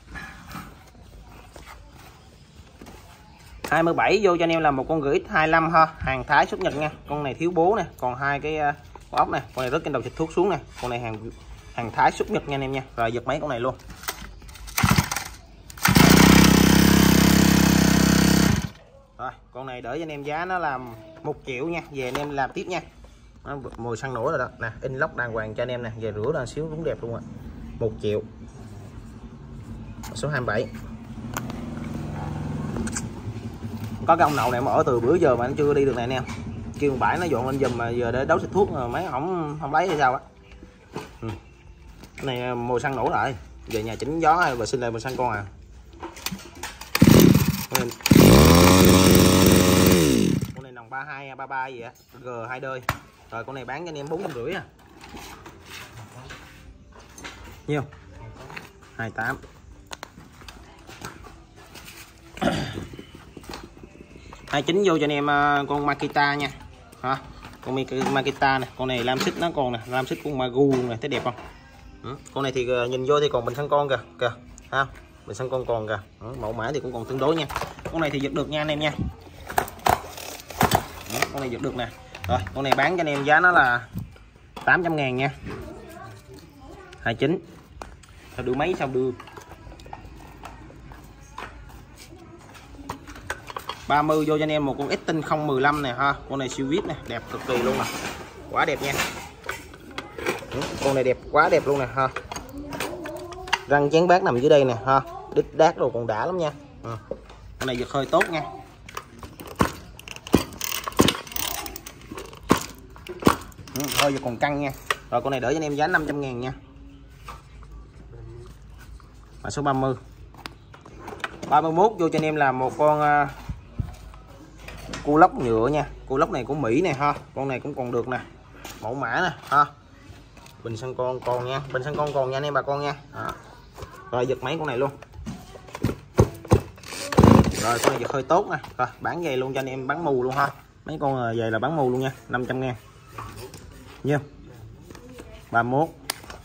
hai mươi bảy vô cho anh em là một con gửi hai mươi lăm ha, hàng Thái xuất Nhật nha. Con này thiếu bố nè, còn hai cái uh, ốc nè, con này rớt trên đầu xịt thuốc xuống nè. Con này hàng hàng Thái xuất Nhật nha anh em nha. Rồi giật mấy con này luôn. con này đỡ cho anh em giá nó là một triệu nha, về anh em làm tiếp nha. Đó, mùi xăng nổi rồi đó nè, in lóc đàng hoàng cho anh em nè, về rửa ra xíu đúng đẹp luôn ạ. Một triệu. Số hai mươi bảy. Có cái ông nậu này mà ở từ bữa giờ mà nó chưa đi được này anh em, kêu bãi nó dọn lên giùm mà giờ để đấu xịt thuốc mà mấy ổng không lấy hay sao á. Ừ. Cái này mùi xăng nổi lại, về nhà chỉnh gió hay vệ sinh lại mùi xăng con à. Con này nòng ba hai ba ba gì á, G hai đơi. Rồi con này bán cho anh em bốn trăm rưỡi à. Nhiêu? hai mươi tám. hai mươi chín vô cho anh em con Makita nha. Hả? Con Makita này, con này lam xích nó còn nè, lam xích con Magu luôn này, thấy đẹp không? Ừ. Con này thì nhìn vô thì còn bình xăng con kìa, kìa. Ha, bình xăng con còn kìa. Ừ. Mẫu mã thì cũng còn tương đối nha. Con này thì giật được nha anh em nha. Ừ. Con này giật được nè. Rồi, con này bán cho anh em giá nó là tám trăm ngàn nha. hai mươi chín. Sao đưa mấy sao đưa. ba mươi vô cho anh em một con Extin không một lăm nè ha. Con này siêu vip nè, đẹp cực kỳ luôn nè. Quá đẹp nha. Ừ, con này đẹp quá đẹp luôn nè ha. Răng chén bát nằm dưới đây nè ha. Đít đát đồ còn đã lắm nha. Ừ. Con này giật hơi tốt nha. Ừ, hơi giờ còn căng nha. Rồi con này đỡ cho anh em giá năm trăm ngàn nha. Mã số ba mươi. ba mươi mốt vô cho anh em là một con uh, cu lốc nhựa nha. Cu lốc này của Mỹ này ha. Con này cũng còn được nè. Mẫu mã nè ha. Bình xăng con còn nha. Bình xăng con còn nha anh em bà con nha. Đó. Rồi giật mấy con này luôn. Rồi con này giật hơi tốt nè. Rồi bán về luôn cho anh em bán mù luôn ha. Mấy con về là bán mù luôn nha. năm trăm ngàn. Nhiêu? ba mươi mốt.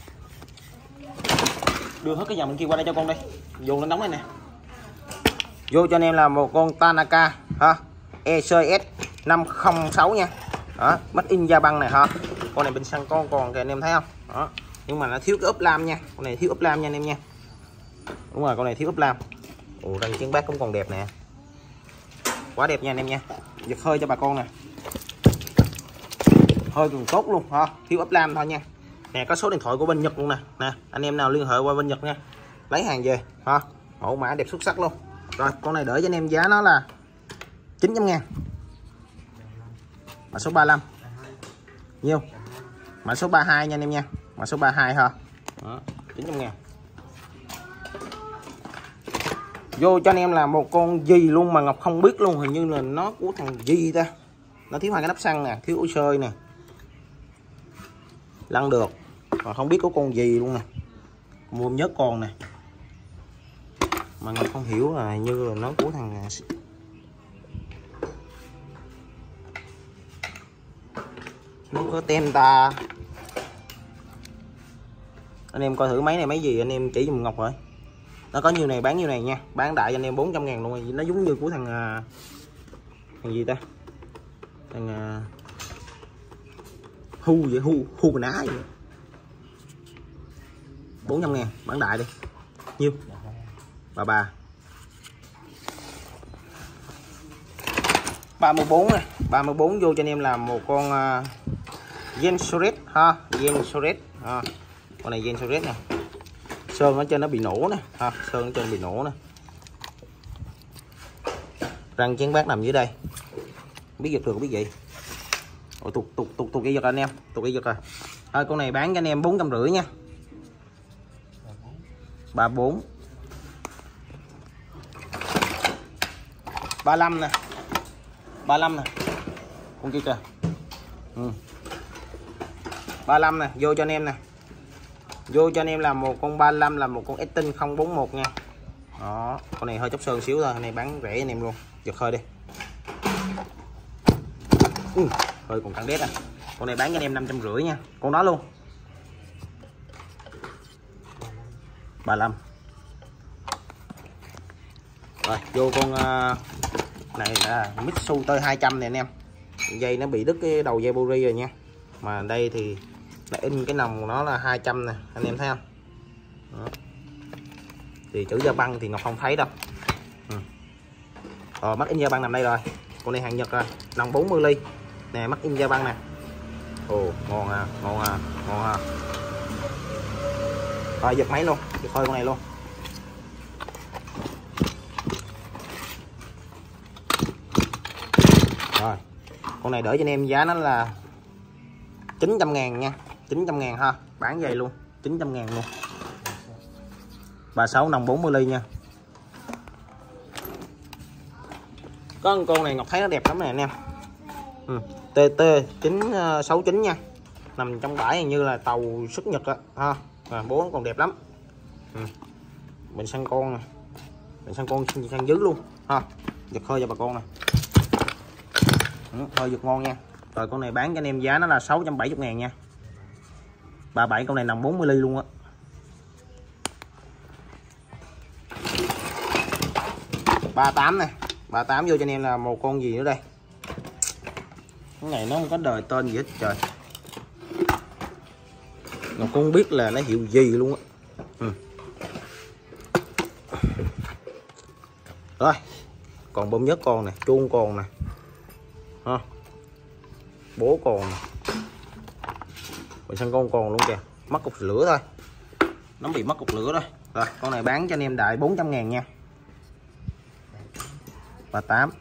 Đưa hết cái dòng kia qua đây cho con đi. Vô lên đóng đây nè. Vô cho anh em là một con Tanaka ha. E C S năm không sáu nha. Đó, made in Japan này ha. Con này bình xăng con còn kìa anh em thấy không? Đó. Nhưng mà nó thiếu cái ốp lam nha. Con này thiếu ốp lam nha anh em nha. Đúng rồi, con này thiếu ốp lam. Ồ, răng chén bát cũng còn đẹp nè. Quá đẹp nha anh em nha. Giật hơi cho bà con nè. Hơi còn tốt luôn ha, thiếu ốp lam thôi nha. Nè có số điện thoại của bên Nhật luôn nè. Nè, anh em nào liên hệ qua bên Nhật nha. Lấy hàng về ha. Mẫu mã đẹp xuất sắc luôn. Rồi, con này đỡ cho anh em giá nó là chín trăm ngàn. Mã số ba mươi lăm. Nhiêu? Mã số ba mươi hai nha anh em nha. Mã số ba mươi hai ha. Đó, chín trăm ngàn. Vô cho anh em là một con gì luôn mà Ngọc không biết luôn, hình như là nó của thằng gì ta. Nó thiếu hai cái nắp xăng nè, thiếu ổ sơi nè. Lăn được. Mà không biết có con gì luôn nè. Mua nhớt con nè. Mà Ngọc không hiểu là như là nó của thằng nó có tem ta. Anh em coi thử máy này máy gì anh em chỉ giùm Ngọc rồi. Nó có nhiêu này bán nhiêu này nha. Bán đại cho anh em bốn trăm ngàn luôn. Nó giống như của thằng thằng gì ta. Thằng Hu vậy, Hu Hu Ná vậy. bốn trăm ngàn bán đại đi. Nhiêu? Bà bà. ba mươi bốn này, ba mươi bốn vô cho anh em là một con uh, Gensoret ha, Gensoret ha. Con này Gensoret nè. Sơn ở trên nó bị nổ nè ha, sơn ở trên bị nổ nè. Răng chén bát nằm dưới đây. Biết giật được biết gì. Ôi tục tục tục tục cái giật anh em, tục cái giật rồi. Thôi con này bán cho anh em bốn trăm rưỡi nha. ba mươi bốn. ba mươi lăm nè. ba mươi lăm nè. Con kia kìa. Ừ. ba mươi lăm nè, vô cho anh em nè. Vô cho anh em là một con ba mươi lăm là một con Extin không bốn một nha. Đó, con này hơi chốc sơn xíu thôi, con này bán rẻ anh em luôn. Giật hơi đi. Ừ, hơi còn căng đét à. Con này bán cho anh em năm trăm rưỡi nha. Con đó luôn. ba mươi lăm. Rồi, vô con uh, này là Mitsu tới hai trăm này anh em. Dây nó bị đứt cái đầu dây buri rồi nha. Mà đây thì là in cái nòng của nó là hai trăm nè, anh em thấy không? Đó. Thì chữ Japan thì Ngọc không thấy đâu. Ừ. Rồi, mắt in Japan nằm đây rồi. Con này hàng Nhật rồi, nòng bốn mươi ly nè, mắc in Japan nè. Ồ ngon à, ngon à, ngon à. Rồi giật máy luôn, giật hơi con này luôn. Rồi con này đỡ cho anh em giá nó là chín trăm ngàn nha, chín trăm ngàn ha, bán vậy luôn, chín trăm ngàn luôn. ba mươi sáu nòng bốn mươi ly nha. Có con con này Ngọc thấy nó đẹp lắm này anh em. ừ. tê tê chín sáu chín nha, nằm trong bãi hình như là tàu xuất Nhật á ha. À, bố nó còn đẹp lắm. ừ. Mình săn con này, mình săn con săn dứ luôn ha. Giật hơi cho bà con này. ừ, hơi giật ngon nha. Rồi con này bán cho anh em giá nó là sáu trăm bảy mươi ngàn nha. ba mươi bảy con này nằm bốn mươi ly luôn á. ba mươi tám này, ba mươi tám vô cho anh em là một con gì nữa đây. Cái này nó không có đời tên gì hết trời. Mà con không biết là nó hiệu gì luôn á. ừ. Rồi còn bông nhất con này, chuông con nè ha. Bố con nè. Mình săn con còn luôn kìa, mất cục lửa thôi, nó bị mất cục lửa thôi. Rồi con này bán cho anh em đại bốn trăm ngàn nha. ba mươi tám,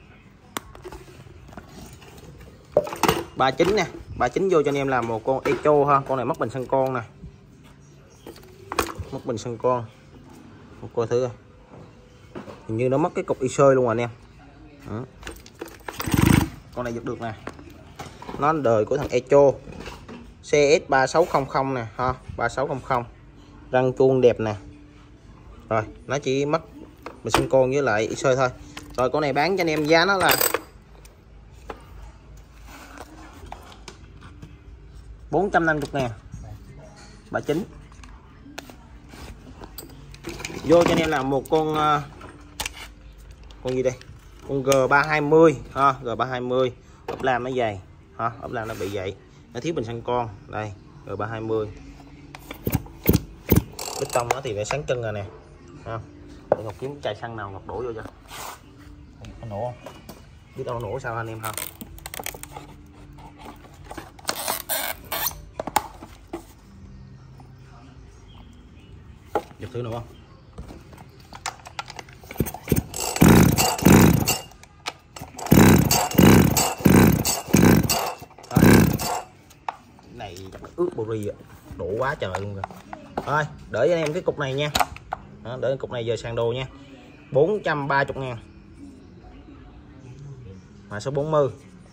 ba mươi chín nè, ba mươi chín vô cho anh em là một con Echo ha. Con này mất bình săn con nè, mất bình săn con. Coi thử coi, hình như nó mất cái cục y sơi luôn rồi anh em. Đó. Con này giật được nè, nó đời của thằng Echo xê ét ba sáu không không nè ha, ba sáu không không, răng chuông đẹp nè. Rồi nó chỉ mất mình săn con với lại y sơi thôi. Rồi con này bán cho anh em giá nó là bốn trăm năm mươi ngàn. ba mươi chín. Vô cho anh em là một con con gì đây, con G ba hai mươi ha, G ba hai mươi. Ốp lam nó dày ha, ốp lam nó bị vậy, nó thiếu bình xăng con. Đây G ba hai mươi, bít tông nó thì phải sáng chân rồi nè ha. Để Ngọc kiếm chai xăng nào Ngọc đổ vô cho nó nổ không, biết đâu nó nổ sao anh em ha. Giật thử nữa không. Này ướt bồ ri đổ quá trời luôn rồi. Thôi đợi cho anh em cái cục này nha. Đó, đợi cục này giờ sàn đồ nha, bốn trăm ba mươi ngàn, mã số bốn mươi.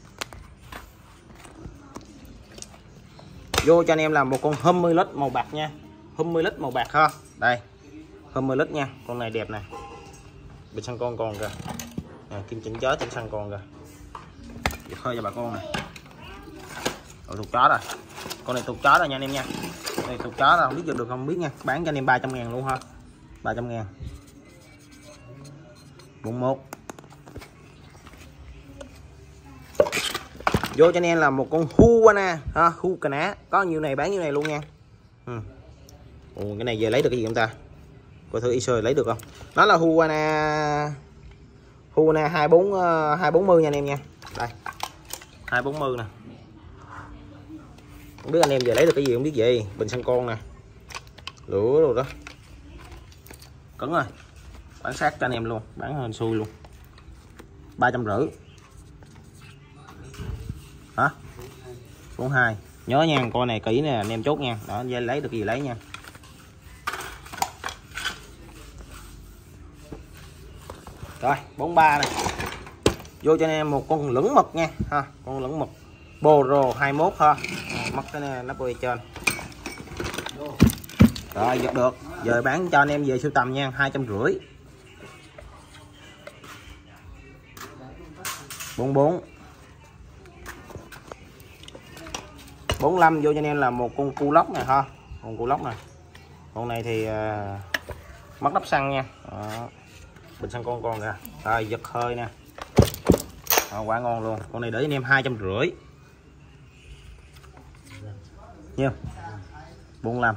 Vô cho anh em là một con Hummer lít màu bạc nha, Hummer lít màu bạc ha. Đây Hummer lít nha, con này đẹp nè, bình xăng con còn kìa, à, kim chỉnh chó chỉnh xăng con kìa. Giật hơi cho bà con này. Rồi thuộc chó rồi, con này thuộc chó rồi nha anh em nha. Con này thuộc chó rồi, không biết giật được không biết nha. Bán cho anh em ba trăm ngàn luôn ha, ba trăm ngàn. bốn mươi mốt. Vô cho anh em là một con Huana ha, Hucana, có nhiều này bán như này luôn nha. ừ. Ồ, cái này về lấy được cái gì không ta, coi thử Iser lấy được không. Nó là Huana, Huana hai bốn hai bốn mươi nha anh em nha. Đây hai bốn mươi nè, không biết anh em về lấy được cái gì không biết gì. Bình xăng con nè, lửa rồi đó, cứng rồi. Bán sát cho anh em luôn, bán hên xui luôn. Ba trăm rưỡi hả, bốn hai. Nhớ nha, coi này kỹ nè anh em chốt nha. Đó, lấy được gì lấy nha. Rồi bốn mươi ba này, vô cho anh em một con lửng mực nha ha, con lửng mực Boro hai mốt ha, mất cái nắp bôi trên. Rồi giật được, giờ bán cho anh em về sưu tầm nha, hai trăm rưỡi. bốn mươi bốn, bốn mươi lăm vô cho anh em là một con cu lóc này ha, con cu lóc này. Con này thì uh, mất nắp xăng nha. Đó. Bình xăng con con kìa. Rồi giật hơi nè. Đó, quá ngon luôn. Con này để anh em hai trăm rưỡi. Nhiêu? bốn mươi lăm.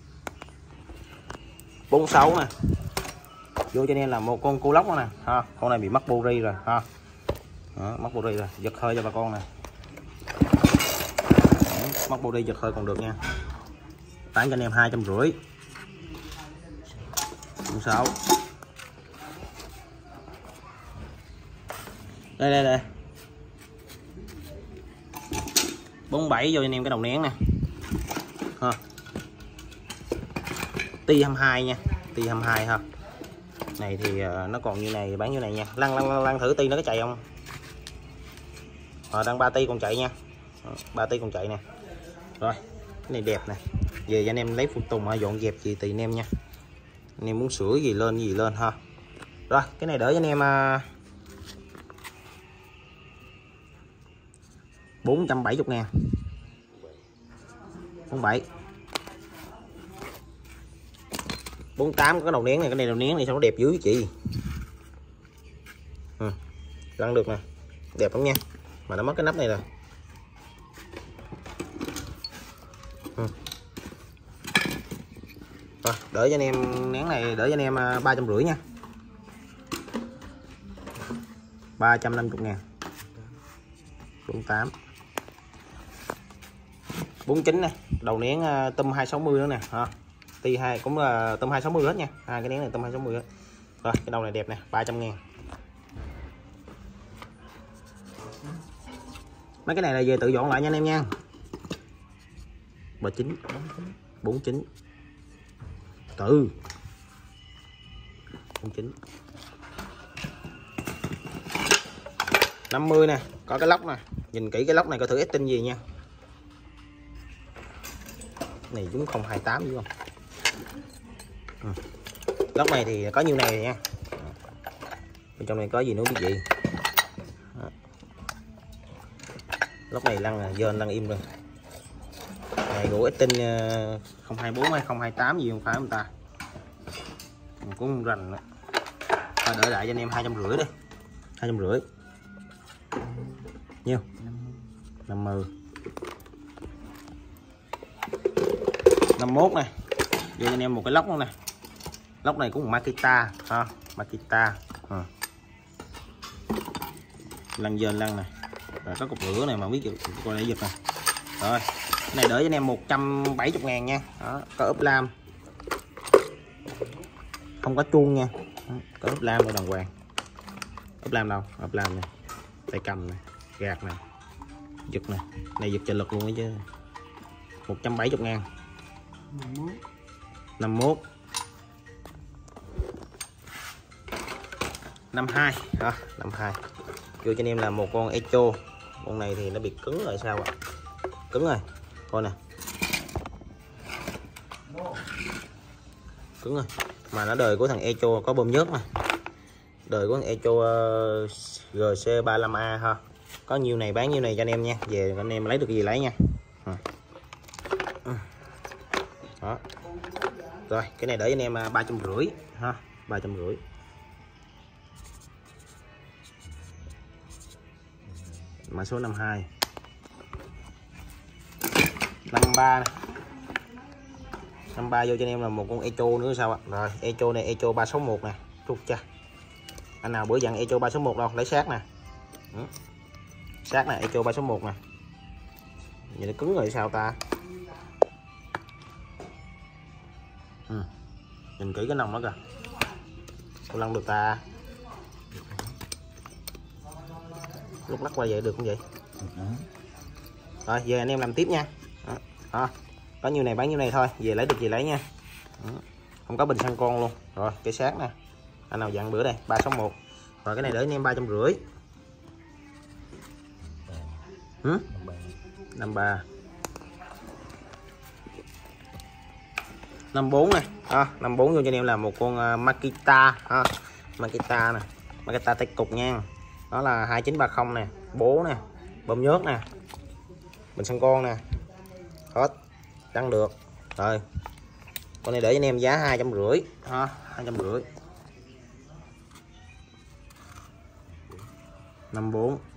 bốn mươi sáu nè. Vô cho anh em là một con cu lóc nè ha. Con này bị mất bô ri rồi ha. Đó, móc body rồi, giật hơi cho bà con nè. Móc body giật hơi còn được nha. Bán cho anh em hai trăm rưỡi. sáu. Đây đây đây. bốn mươi bảy vô cho anh em cái đầu nén nè. Ha. Ti hai mươi hai nha, ti hai mươi hai ha. Này thì uh, nó còn như này, bán như này nha. Lăn lăn lăn, lăn thử ti nó có chạy không? Ờ, đang ba ti còn chạy nha. ba ti còn chạy nè. Rồi, cái này đẹp nè. Về cho anh em lấy phụ tùng dọn dẹp gì tùy anh em nha. Anh em muốn sửa gì lên gì lên ha. Rồi, cái này đỡ cho anh em uh, bốn trăm bảy mươi ngàn. bốn mươi bảy. bốn mươi tám có đầu nén này, cái này đầu nén này sao nó đẹp dữ chị. Ừ. Lăn được nè. Đẹp lắm nha. Mà nó mất cái nắp này rồi. Ừ. Rồi, đỡ cho anh em nén này, đỡ cho anh em ba trăm rưỡi nha. ba trăm năm mươi ngàn. bốn mươi tám. bốn mươi chín nè, đầu nén tôm hai sáu mươi nữa nè ha. Ti hai cũng là tôm hai sáu mươi hết nha. Hai cái nén này tôm hai sáu mươi hết. Rồi, cái đầu này đẹp nè, ba trăm ngàn. Mấy cái này là về tự dọn lại nha anh em nha. ba chín, bốn chín. Từ bốn chín. năm mươi nè, có cái lốc nè. Nhìn kỹ cái lốc này coi thử ép tinh gì nha. Này chúng không hai tám đúng không? Ừ. Lốc này thì có nhiêu này nha. Bên trong này có gì nữa biết gì. Đó. Lốc này lăn là dên lăn im rồi. Này gỗ ép tinh không hai bốn hay không hai tám gì không phải không ta. Cũng không rành nữa. Thôi đỡ lại cho anh em hai trăm rưỡi đi. hai trăm rưỡi. Nhiêu? năm mươi. năm mươi mốt này. Vô cho anh em một cái lốc nữa nè. Lốc này cũng một Makita ha, Makita. À. Lăn dên lăn này. Rồi có cục lửa này mà biết coi để giật nè. Rồi, cái này đỡ cho anh em một trăm bảy mươi ngàn nha. Đó, có ốp lam. Không có chuông nha. Đó, có ốp lam ở đàng hoàng. Ốp lam đâu? Ốp lam này. Tay cầm này, gạt này. Giật này, này giật trợ lực luôn đó chứ. một trăm bảy mươi ngàn. năm mươi mốt. năm mươi hai đó, năm mươi hai. Vô cho anh em là một con Echo. Con này thì nó bị cứng rồi sao ạ? Cứng rồi. Coi nè. Cứng rồi. Mà nó đời của thằng Echo có bơm nhớt nè. Đời của thằng Echo uh, G C ba mươi lăm A ha. Có nhiêu này bán nhiêu này cho anh em nha. Về anh em lấy được gì lấy nha. Đó. Rồi, cái này để cho anh em ba trăm rưỡi ha, ba trăm rưỡi. Mã số năm mươi hai. năm mươi ba này. năm mươi ba vô cho anh em là một con Echo nữa sao ạ? Rồi, Echo này Echo ba sáu một nè. Trục cha. Anh nào bữa dặn Echo ba sáu một đâu, lấy sát nè. Ừ. Sát nè, Echo ba sáu một nè. Vậy nó cứng rồi sao ta? Ừ. Nhìn kỹ cái nòng đó kìa. Không lăn được ta. Lúc lắc qua vậy được không vậy? Rồi về anh em làm tiếp nha. Đó. Đó. Có nhiêu này bán nhiêu này thôi. Về lấy được gì lấy nha. Đó. Không có bình xăng con luôn. Rồi cái sát nè. Anh nào dặn bữa đây ba sáu một. Rồi cái này để anh em ba trăm rưỡi. Ừ? năm mươi ba. năm mươi bốn này. À, năm mươi bốn vô cho anh em là một con uh, Makita ha. Makita nè. Makita tay cục nha. Đó là hai chín ba không nè. Bố nè. Bơm nhớt nè. Bình xăng con nè. Hết. Đăng được. Rồi. Con này để cho anh em giá hai trăm rưỡi ha. hai trăm rưỡi. năm mươi bốn.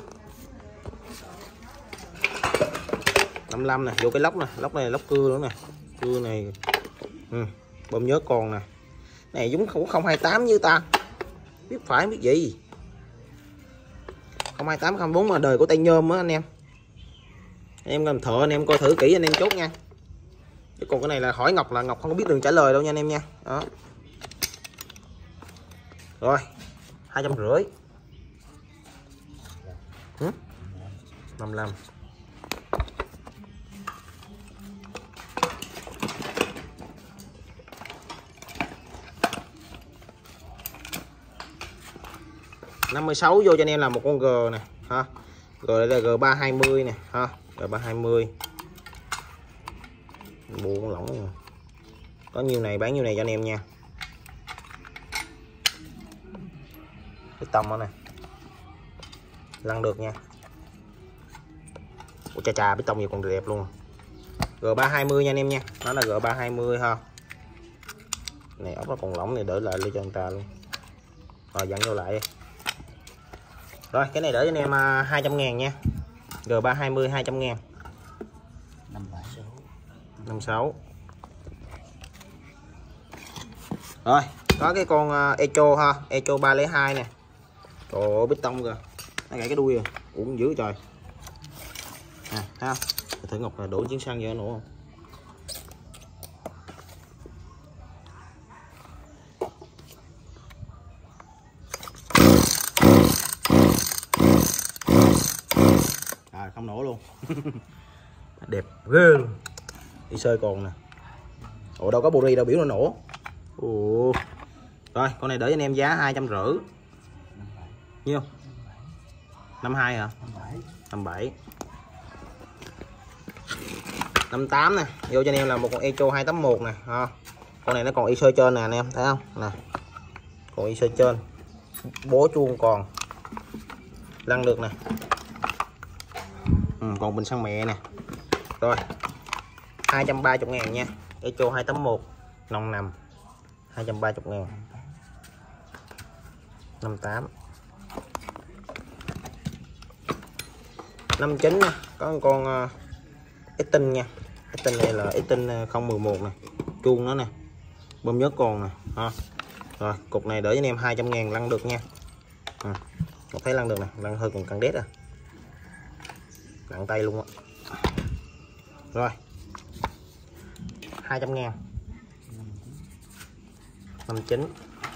năm mươi lăm nè, vô cái lốc nè, lốc này lốc cưa nữa nè. Cưa này. Ừ, bơm nhớt con nè. Này giống không không hai tám như ta. Biết phải biết gì. không hai tám không bốn mà đời của tay nhôm á anh em. Anh em làm thợ anh em coi thử kỹ anh em chốt nha. Chứ còn cái này là hỏi Ngọc là Ngọc không có biết đường trả lời đâu nha anh em nha. Đó. Rồi, hai trăm rưỡi. Ừ? năm mươi lăm. năm mươi sáu vô cho anh em là một con G nè ha. G đây là G ba hai mươi nè ha, G ba hai mươi. Bộ con lỏng này. Có nhiêu này bán nhiêu này cho anh em nha. Cái tông đó nè. Lăn được nha. Ủa chà chà, bít tông gì còn đẹp luôn. G ba hai mươi nha anh em nha. Nó là G ba hai mươi ha. Này ốc nó còn lỏng này đỡ lại cho người ta luôn. Rồi dặn vô lại đi. Rồi cái này đỡ cho anh em hai trăm ngàn nha. G ba hai mươi hai trăm ngàn. năm mươi sáu. Rồi có cái con Echo ha, Echo ba không hai nè. Trời ơi bít tông kìa. Nó gãy cái đuôi rồi. Cũng dữ trời. À, thấy không? Thử Ngọc là đổ chiến xăng vô nữa không? À, không nổ luôn. Đẹp ghê luôn. Đi sơi còn nè. Ủa đâu có bori đâu biểu nó nổ. Ủa. Rồi con này đỡ cho anh em giá hai trăm rưỡi. Nhiêu? năm mươi hai hả? năm mươi bảy. năm mươi tám nè, vô cho anh em là một con Echo hai tám mốt nè ha. Con này nó còn y sơ trên nè anh em thấy không? Nè. Còn y sơ trên. Bố chuông còn. Lăn được nè. Ừ, còn bình xăng mẹ nè. Rồi. hai trăm ba mươi ngàn nha. Echo hai tám mốt nòng nằm. hai trăm ba mươi ngàn. năm mươi tám. năm mươi chín nè, có một con uh, Etin nha. Etin này là Etin không một một nè. Chuông nó nè. Bơm nhớt còn nè ha. Rồi, cục này đỡ cho anh em hai trăm ngàn lăn được nha. À, một thấy lăn được nè, lăn hơi còn căng đét à. Nặng tay luôn á. Rồi. hai trăm ngàn. năm mươi chín.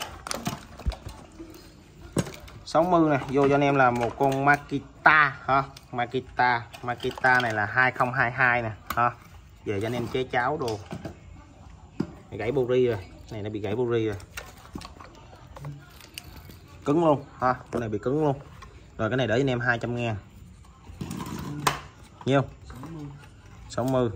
sáu mươi nè, vô cho anh em là một con Makita ha. Makita, Makita này là hai không hai hai nè ha. Về cho anh em chế cháo đồ. Gãy bori rồi, này nó bị gãy bori rồi. Cứng luôn ha, cái này bị cứng luôn. Rồi cái này để cho anh em hai trăm ngàn. Nhiêu? sáu mươi.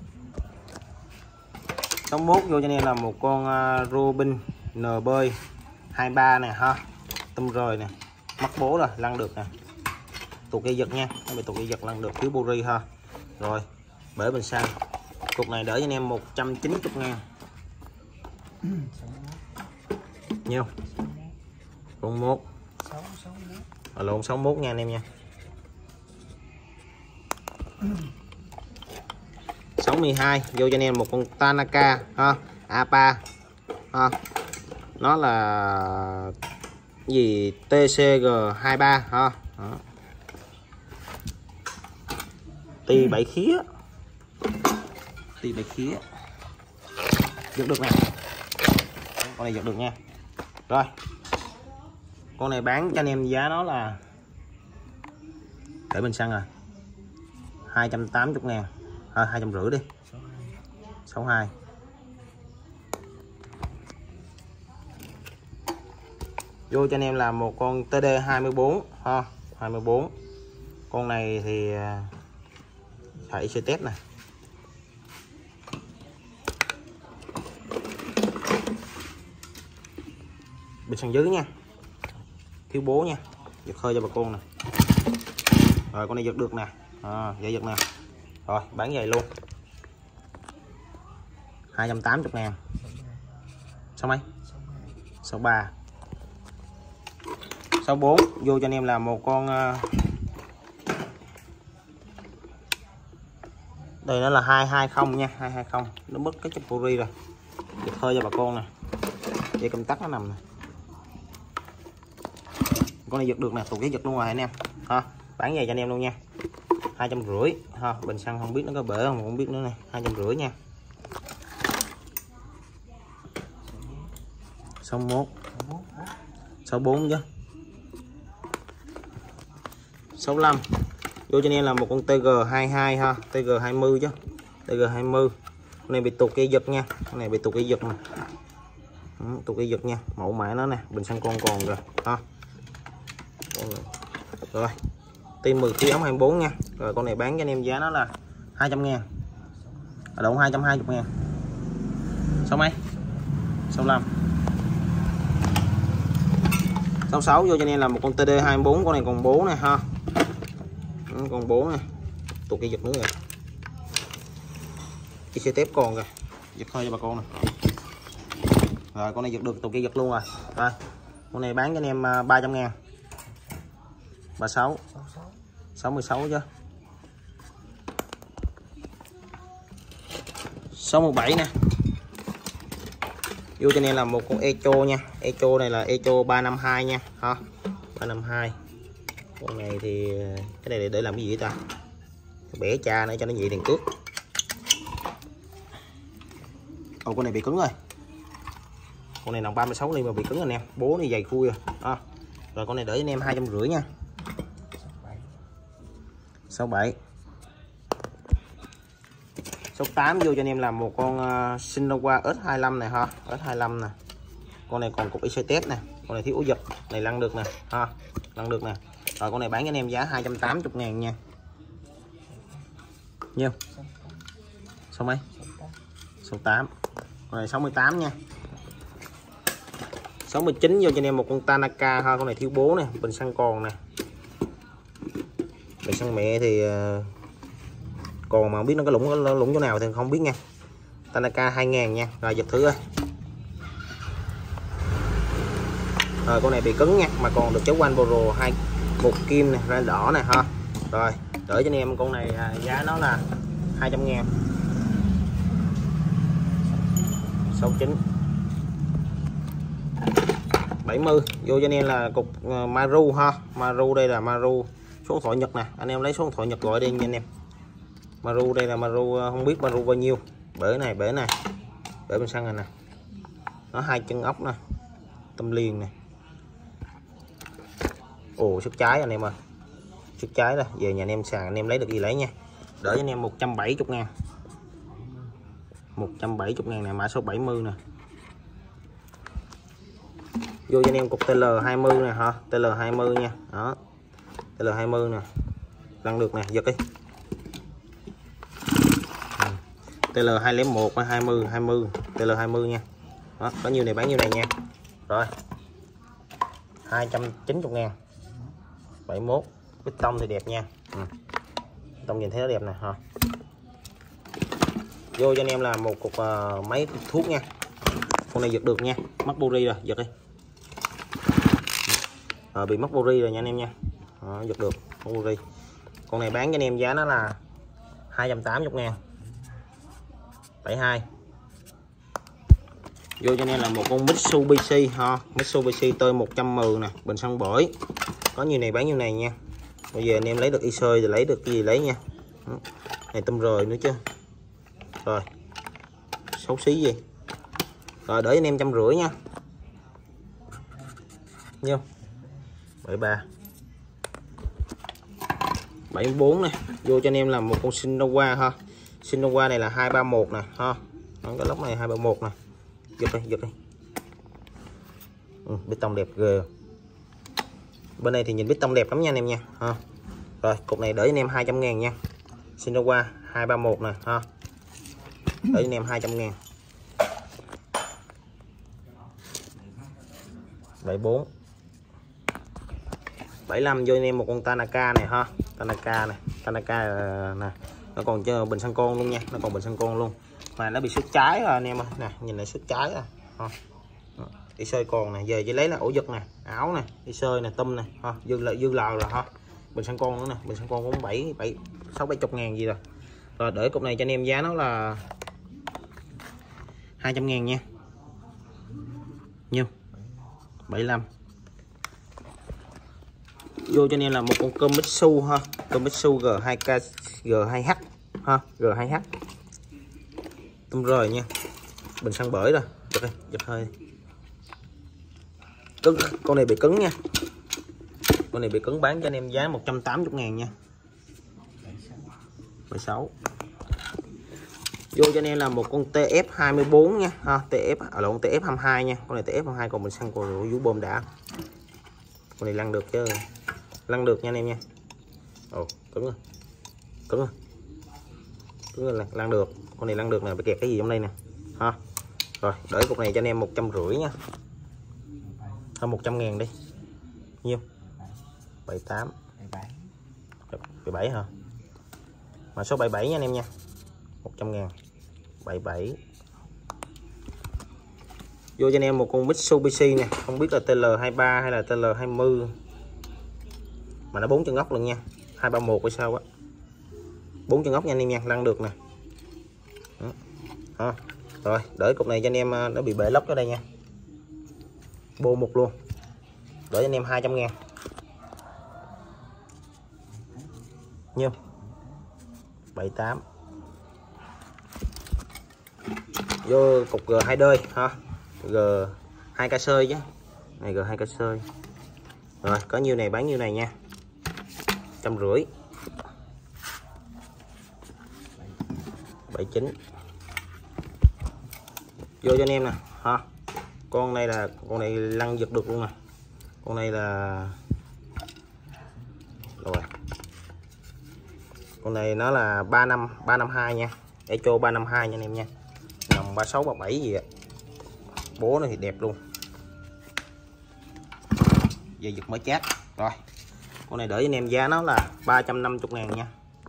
sáu mươi mốt vô cho anh em là một con uh, Robin en bê hai ba nè ha. Tâm rời nè, mắc bố rồi, lăn được nè. Tuột dây giật nha, nó bị tuột dây giật lăn được, thiếu bori ha. Rồi, bể bình xăng. Cục này đỡ cho anh em một trăm chín mươi ngàn. Nhiêu? Con mốt. Ở lộn sáu mươi mốt nha anh em nha. sáu mươi hai vô cho anh em một con Tanaka ha, a pê a ha. Nó là gì tê xê giê hai ba ha. Đó. Tì bảy khía. Tì bảy khía. Giật được nè. Con này giật được nha. Rồi. Con này bán cho anh em giá nó là để bình xăng rồi. hai trăm tám mươi ngàn. À, hai trăm rưỡi đi. sáu mươi hai. Vô cho anh em là một con tê đê hai mươi bốn ha, hai mươi bốn. Con này thì phải xe test nè. Bình xăng dưới nha. Thiếu bố nha. Giật hơi cho bà con nè. Rồi con này giật được nè. À, vậy giật nè. Rồi bán vậy luôn. hai trăm tám mươi ngàn. Sao mấy? sáu mươi ba. sáu mươi bốn vô cho anh em là một con đây nó là hai hai không nha, hai hai không. Nó mất cái chip pori rồi. Giật hơi cho bà con nè. Dây công tắc nó nằm nè. Con này giật được nè, tuột cái giật luôn rồi anh em ha, bán về cho anh em luôn nha. Hai trăm rưỡi ha, bình xăng không biết nó có bể không, không biết nữa này, hai trăm rưỡi nha. Sáu mốt sáu bốn chứ sáu lăm. Vô cho nên là một con T G hai mươi hai ha, T G hai mươi chứ, T G hai mươi. Con này bị tụt cây giật nha, con này bị tụt cây giật nè, ừ, tụt cây giật nha, mẫu mã nó nè, bình xăng con còn rồi ha. Rồi tim mười ký ống hai mươi bốn nha. Rồi con này bán cho anh em giá nó là hai trăm ngàn, ở động hai trăm hai mươi ngàn. Sáu mấy? sáu lăm. sáu sáu vô cho nên là một con T D hai mươi bốn, con này còn bốn này ha. Ừ, còn bốn này. Tụt cái giật nữa rồi. Cái xe tép còn rồi. Giật hơi cho bà con này. Rồi con này giật được tụt cái giật luôn rồi. Rồi. Con này bán cho anh em ba trăm ngàn. ba mươi sáu. sáu mươi sáu chứ. sáu mươi bảy nè. Vô cho nên là một con Echo nha. Echo này là Echo ba năm hai nha ha. ba năm hai. Con này thì cái này để, để làm cái gì ta? Bẻ cha nữa cho nó nhẹ đèn cước. Ồ, con này bị cứng rồi. Con này nòng ba mươi sáu ly mà bị cứng anh em. Bố này dày khui rồi. À. Rồi con này để anh em hai trăm rưỡi nha. sáu bảy. Số tám vô cho anh em làm một con uh, Sinova S hai mươi lăm này ha, S hai mươi lăm nè. Con này còn cục i xê test nè, con này thiếu ổ giật, này lăn được nè ha, lăn được nè. Rồi con này bán cho anh em giá hai trăm tám mươi ngàn nha. Nhiêu? Số mấy? Số tám. Con này sáu mươi tám nha. sáu mươi chín vô cho anh em một con Tanaka ha, con này thiếu bố nè, bình xăng còn nè. Bình xăng mẹ thì uh, còn mà không biết nó có lũng có lũng chỗ nào thì không biết nha. Tanaka hai ngàn nha. Rồi giật thử ơi. Rồi con này bị cứng nha, mà còn được dấu One Pro hai một kim này, ra đỏ này ha. Rồi đỡ cho anh em con này giá nó là hai trăm ngàn. sáu mươi chín. bảy mươi vô cho anh em là cục Maru ha. Maru đây là Maru số điện thoại Nhật nè, anh em lấy số điện thoại Nhật gọi đi nha anh em. Maru đây là Maru không biết Maru bao nhiêu. Bể này, bể này. Bể bên xăng này nè. Nó hai chân ốc nè. Tâm liền nè. Ồ, sức trái anh em ơi. Sức trái đó, về nhà anh em sàn anh em lấy được gì lấy nha. Đỡ cho anh em một trăm bảy mươi ngàn. một trăm bảy mươi ngàn này, mã số bảy mươi nè. Vô cho anh em cục T L hai mươi nè hả? T L hai mươi nha. Đó. T L hai mươi nè. Lăn được nè, giật đi. T L hai không một hai mươi hai mươi, T L hai mươi nha. Đó, có nhiêu này bán nhiêu này nha. Rồi. hai trăm chín mươi ngàn. bảy mươi mốt. Bít tông thì đẹp nha. Ừ. Tông nhìn thấy nó đẹp nè ha. Vô cho anh em là một cục uh, máy thuốc nha. Con này giật được nha, mắc buri rồi, giật đi. Rồi bị mắc buri rồi nha anh em nha. Đó, giật được, mắc buri. Con này bán cho anh em giá nó là hai trăm tám mươi ngàn. bảy mươi hai. Vô cho anh em là một con Mitsubishi ha, Mitsubishi T một trăm mười nè, bình xăng bổi. Có nhiều này bán nhiêu này nha. Bây giờ anh em lấy được y sơi thì lấy được cái gì lấy nha. Này tôm rời nữa chứ. Rồi. Xấu xí gì. Rồi để anh em trăm rưỡi nha. Nhiêu? bảy mươi ba. bảy mươi bốn nè. Vô cho anh em là một con Sinova ha. Sinova này là hai ba mốt nè ha. Đó, cái lốc này hai ba mốt nè. Giật đi, giật đi. Ừ, bê tông đẹp ghê. Bên này thì nhìn bê tông đẹp lắm nha anh em nha ha. Rồi cục này đỡ anh em hai trăm ngàn nha. Sinova hai ba mốt nè ha. Đỡ anh em hai trăm ngàn. bảy mươi bốn. bảy mươi lăm vô anh em một con Tanaka này ha. Tanaka này, Tanaka nè. Nó còn chơi bình xăng con luôn nha, nó còn bình xăng con luôn. Mà nó bị xước trái rồi anh em ơi. Nè, nhìn lại xước trái rồi. Ha. Đi sơi còn nè, giờ chỉ lấy là ổ giật nè, áo nè, đi sơi nè, tâm nè, ha, dư là dư lờ rồi ha. Bình xăng con nữa nè, bình xăng con cũng bảy bảy sáu bảy chục ngàn gì rồi. Rồi để cục này cho anh em giá nó là hai trăm ngàn nha. Nhiêu? bảy mươi lăm. Vô cho nên là một con Komatsu ha, Komatsu G hai K G hai H ha, G hai H. Tôm rời nha. Bình xăng bởi rồi. Giật đây, giật hơi. Cứng, con này bị cứng nha. Con này bị cứng, bán cho anh em giá một trăm tám mươi ngàn nha. bảy sáu. Vô cho anh em là một con T F hai mươi bốn nha ha, T F ở lộn T F hai mươi hai nha. Con này T F hai mươi hai còn bình xăng còn vũ bơm đã. Con này lăn được chứ. Lăn được nha anh em nha. Ồ, cứng rồi. Cứng rồi. Cứng rồi, lăn được. Con này lăn được nè, bị kẹt cái gì trong đây nè. Ha. Rồi, để cục này cho anh em một trăm rưỡi nha. Hơn một trăm ngàn đi. Nhiêu? bảy mươi tám. bảy mươi bảy hả? Mà số bảy mươi bảy nha anh em nha. một trăm ngàn. bảy mươi bảy. Vô cho anh em một con Mitsubishi nè, không biết là T L hai mươi ba hay là T L hai mươi. Mà nó bốn chân ốc luôn nha. hai ba một hay sao á. bốn chân ốc nha anh em nha, lăn được nè. Đó. Đó. Rồi, để cục này cho anh em, nó bị bể lốc ở đây nha. Bô một luôn. Để cho anh em hai trăm ngàn. Nhiêu? bảy mươi tám. Vô cục G hai đơi ha. G hai K sơi chứ. Này G hai K sơi. Rồi, có nhiêu này bán nhiêu này nha. một trăm rưỡi. bảy mươi chín. Vô cho anh em nè ha. Con này là con này lăn giật được luôn nè. Con này là rồi. Con này nó là ba năm ba năm hai nha. Echo ba năm hai nha anh em nha. Nòng ba sáu ba bảy gì ạ. Bố nó thì đẹp luôn. Dây giật mới chát. Rồi. Con này để anh em giá nó là ba trăm năm mươi ngàn nha.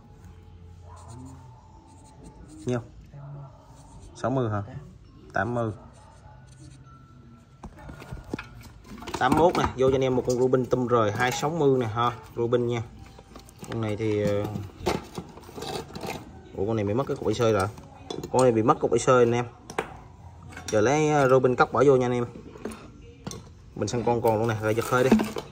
Nhiêu? sáu mươi hả? tám mươi. tám mươi mốt nè, vô cho anh em một con Rubin tôm rời hai sáu mươi nè ha, Rubin nha. Con này thì ủa con này bị mất cái cục bị sơi rồi. Con này bị mất cục bị sơi anh em. Giờ lấy Rubin cốc bỏ vô nha anh em. Mình xăng con còn luôn nè, rồi giật hơi đi.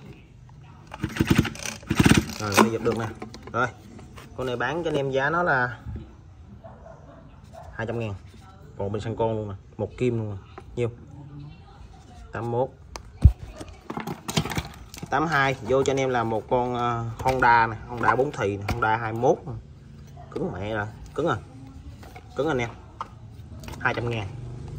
Rồi nó giật được nè. Rồi. Con này bán cho anh em giá nó là hai trăm ngàn. Còn bên xăng con luôn nè, một kim luôn nè. Nhiêu? tám mươi mốt. tám mươi hai. Vô cho anh em là một con uh, Honda này, Honda bốn thì này, Honda hai mươi mốt. Cứng mẹ rồi, cứng rồi. Cứng anh em. hai trăm ngàn.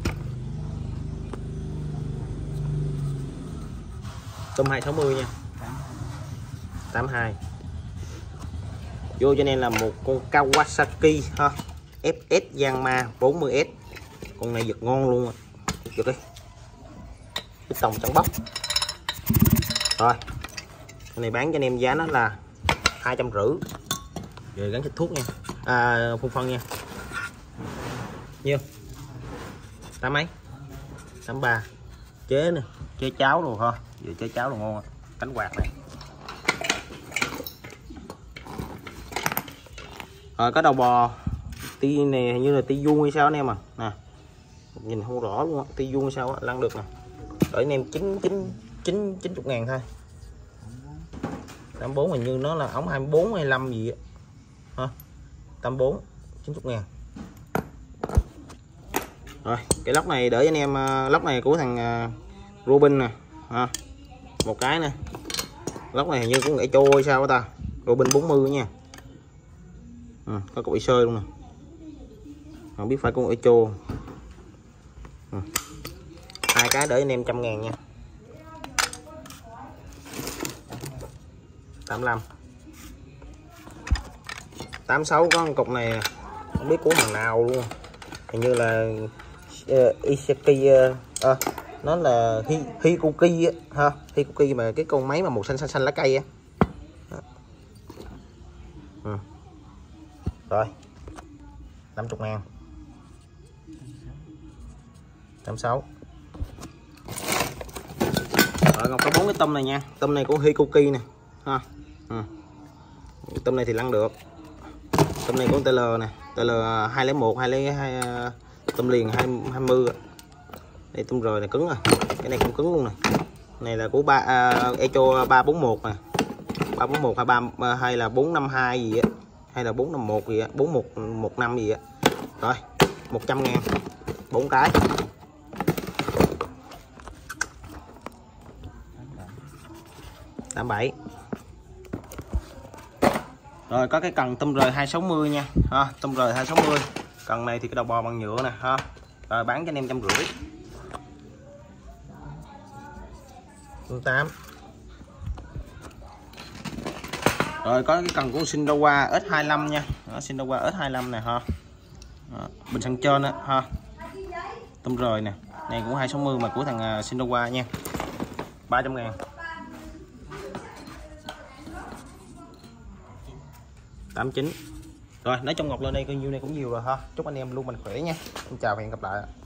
Tôm hai sáu mươi nha. tám mươi hai. Vô cho anh em là một con Kawasaki ha, F S Yanma bốn mươi S. Con này giật ngon luôn. Giật đi. Cái tông trắng bóc. Rồi. Con này bán cho anh em giá nó là hai trăm rưỡi. Rồi gắn xịt thuốc nha. À phun phân nha. Nhiêu? Tám mấy? tám ba. Chế nè, chế cháo luôn ha. Giờ chế cháo luôn ngon. Cánh quạt này. Rồi có đầu bò ti này hình như là ti vuông hay sao anh em à. Nè. Nhìn không rõ luôn á, ti vuông hay sao á, lăn được nè. Để anh em chín chín chín chín mươi ngàn thôi. tám mươi bốn hình như nó là ống hai mươi bốn hay hai mươi lăm gì á. Ha. tám mươi bốn chín mươi ngàn. Rồi, cái lốc này để anh em, lốc này của thằng uh, Rubin nè, ha. Một cái nè. Lốc này hình như cũng Echo hay sao ta. Rubin bốn mươi nha. Ừ, có cục bị sơi luôn nè. Không biết phải con Echo. Ừ. Hai cái để anh em trăm ngàn nha. tám mươi lăm. tám mươi sáu có một cục này không biết của thằng nào luôn. Hình như là uh, Iseki uh, uh, nó là Hi, Hikuki á ha, Hikuki mà cái con máy mà màu xanh xanh xanh lá cây á. Ừ. Rồi. năm mươi ngàn. tám mươi sáu. Rồi còn có bốn cái tôm này nha. Tôm này của Hikuki nè ha. Ừ. Tôm này thì lăn được. Tôm này của T L nè, T L hai không một, hai hai tôm liền hai mươi. Đây tôm rồi này cứng rồi. Cái này cũng cứng luôn nè. Này là của ba uh, Echo ba bốn một nè. ba bốn một hay ba hay là bốn năm hai gì á, hay là bốn năm một gì á, bốn một một năm gì á. Rồi một trăm ngàn bốn cái. tám bảy. Rồi có cái cần tôm rời hai sáu mươi nha ha, tôm rời hai sáu mươi. Cần này thì cái đầu bò bằng nhựa nè ha. Rồi bán cho anh em trăm rưỡi. tám. Rồi có cái cần của Sindawa ét hai lăm nha. Đó, Sindawa ét hai lăm nè ha. Đó, bình xăng trên á ha. Tôm rời nè. Này cũng hai sáu mươi mà của thằng Sindawa nha. ba trăm ngàn. tám chín. Rồi nói chung ngọc lên đây coi nhiêu này cũng nhiều rồi ha. Chúc anh em luôn mạnh khỏe nha. Xin chào và hẹn gặp lại.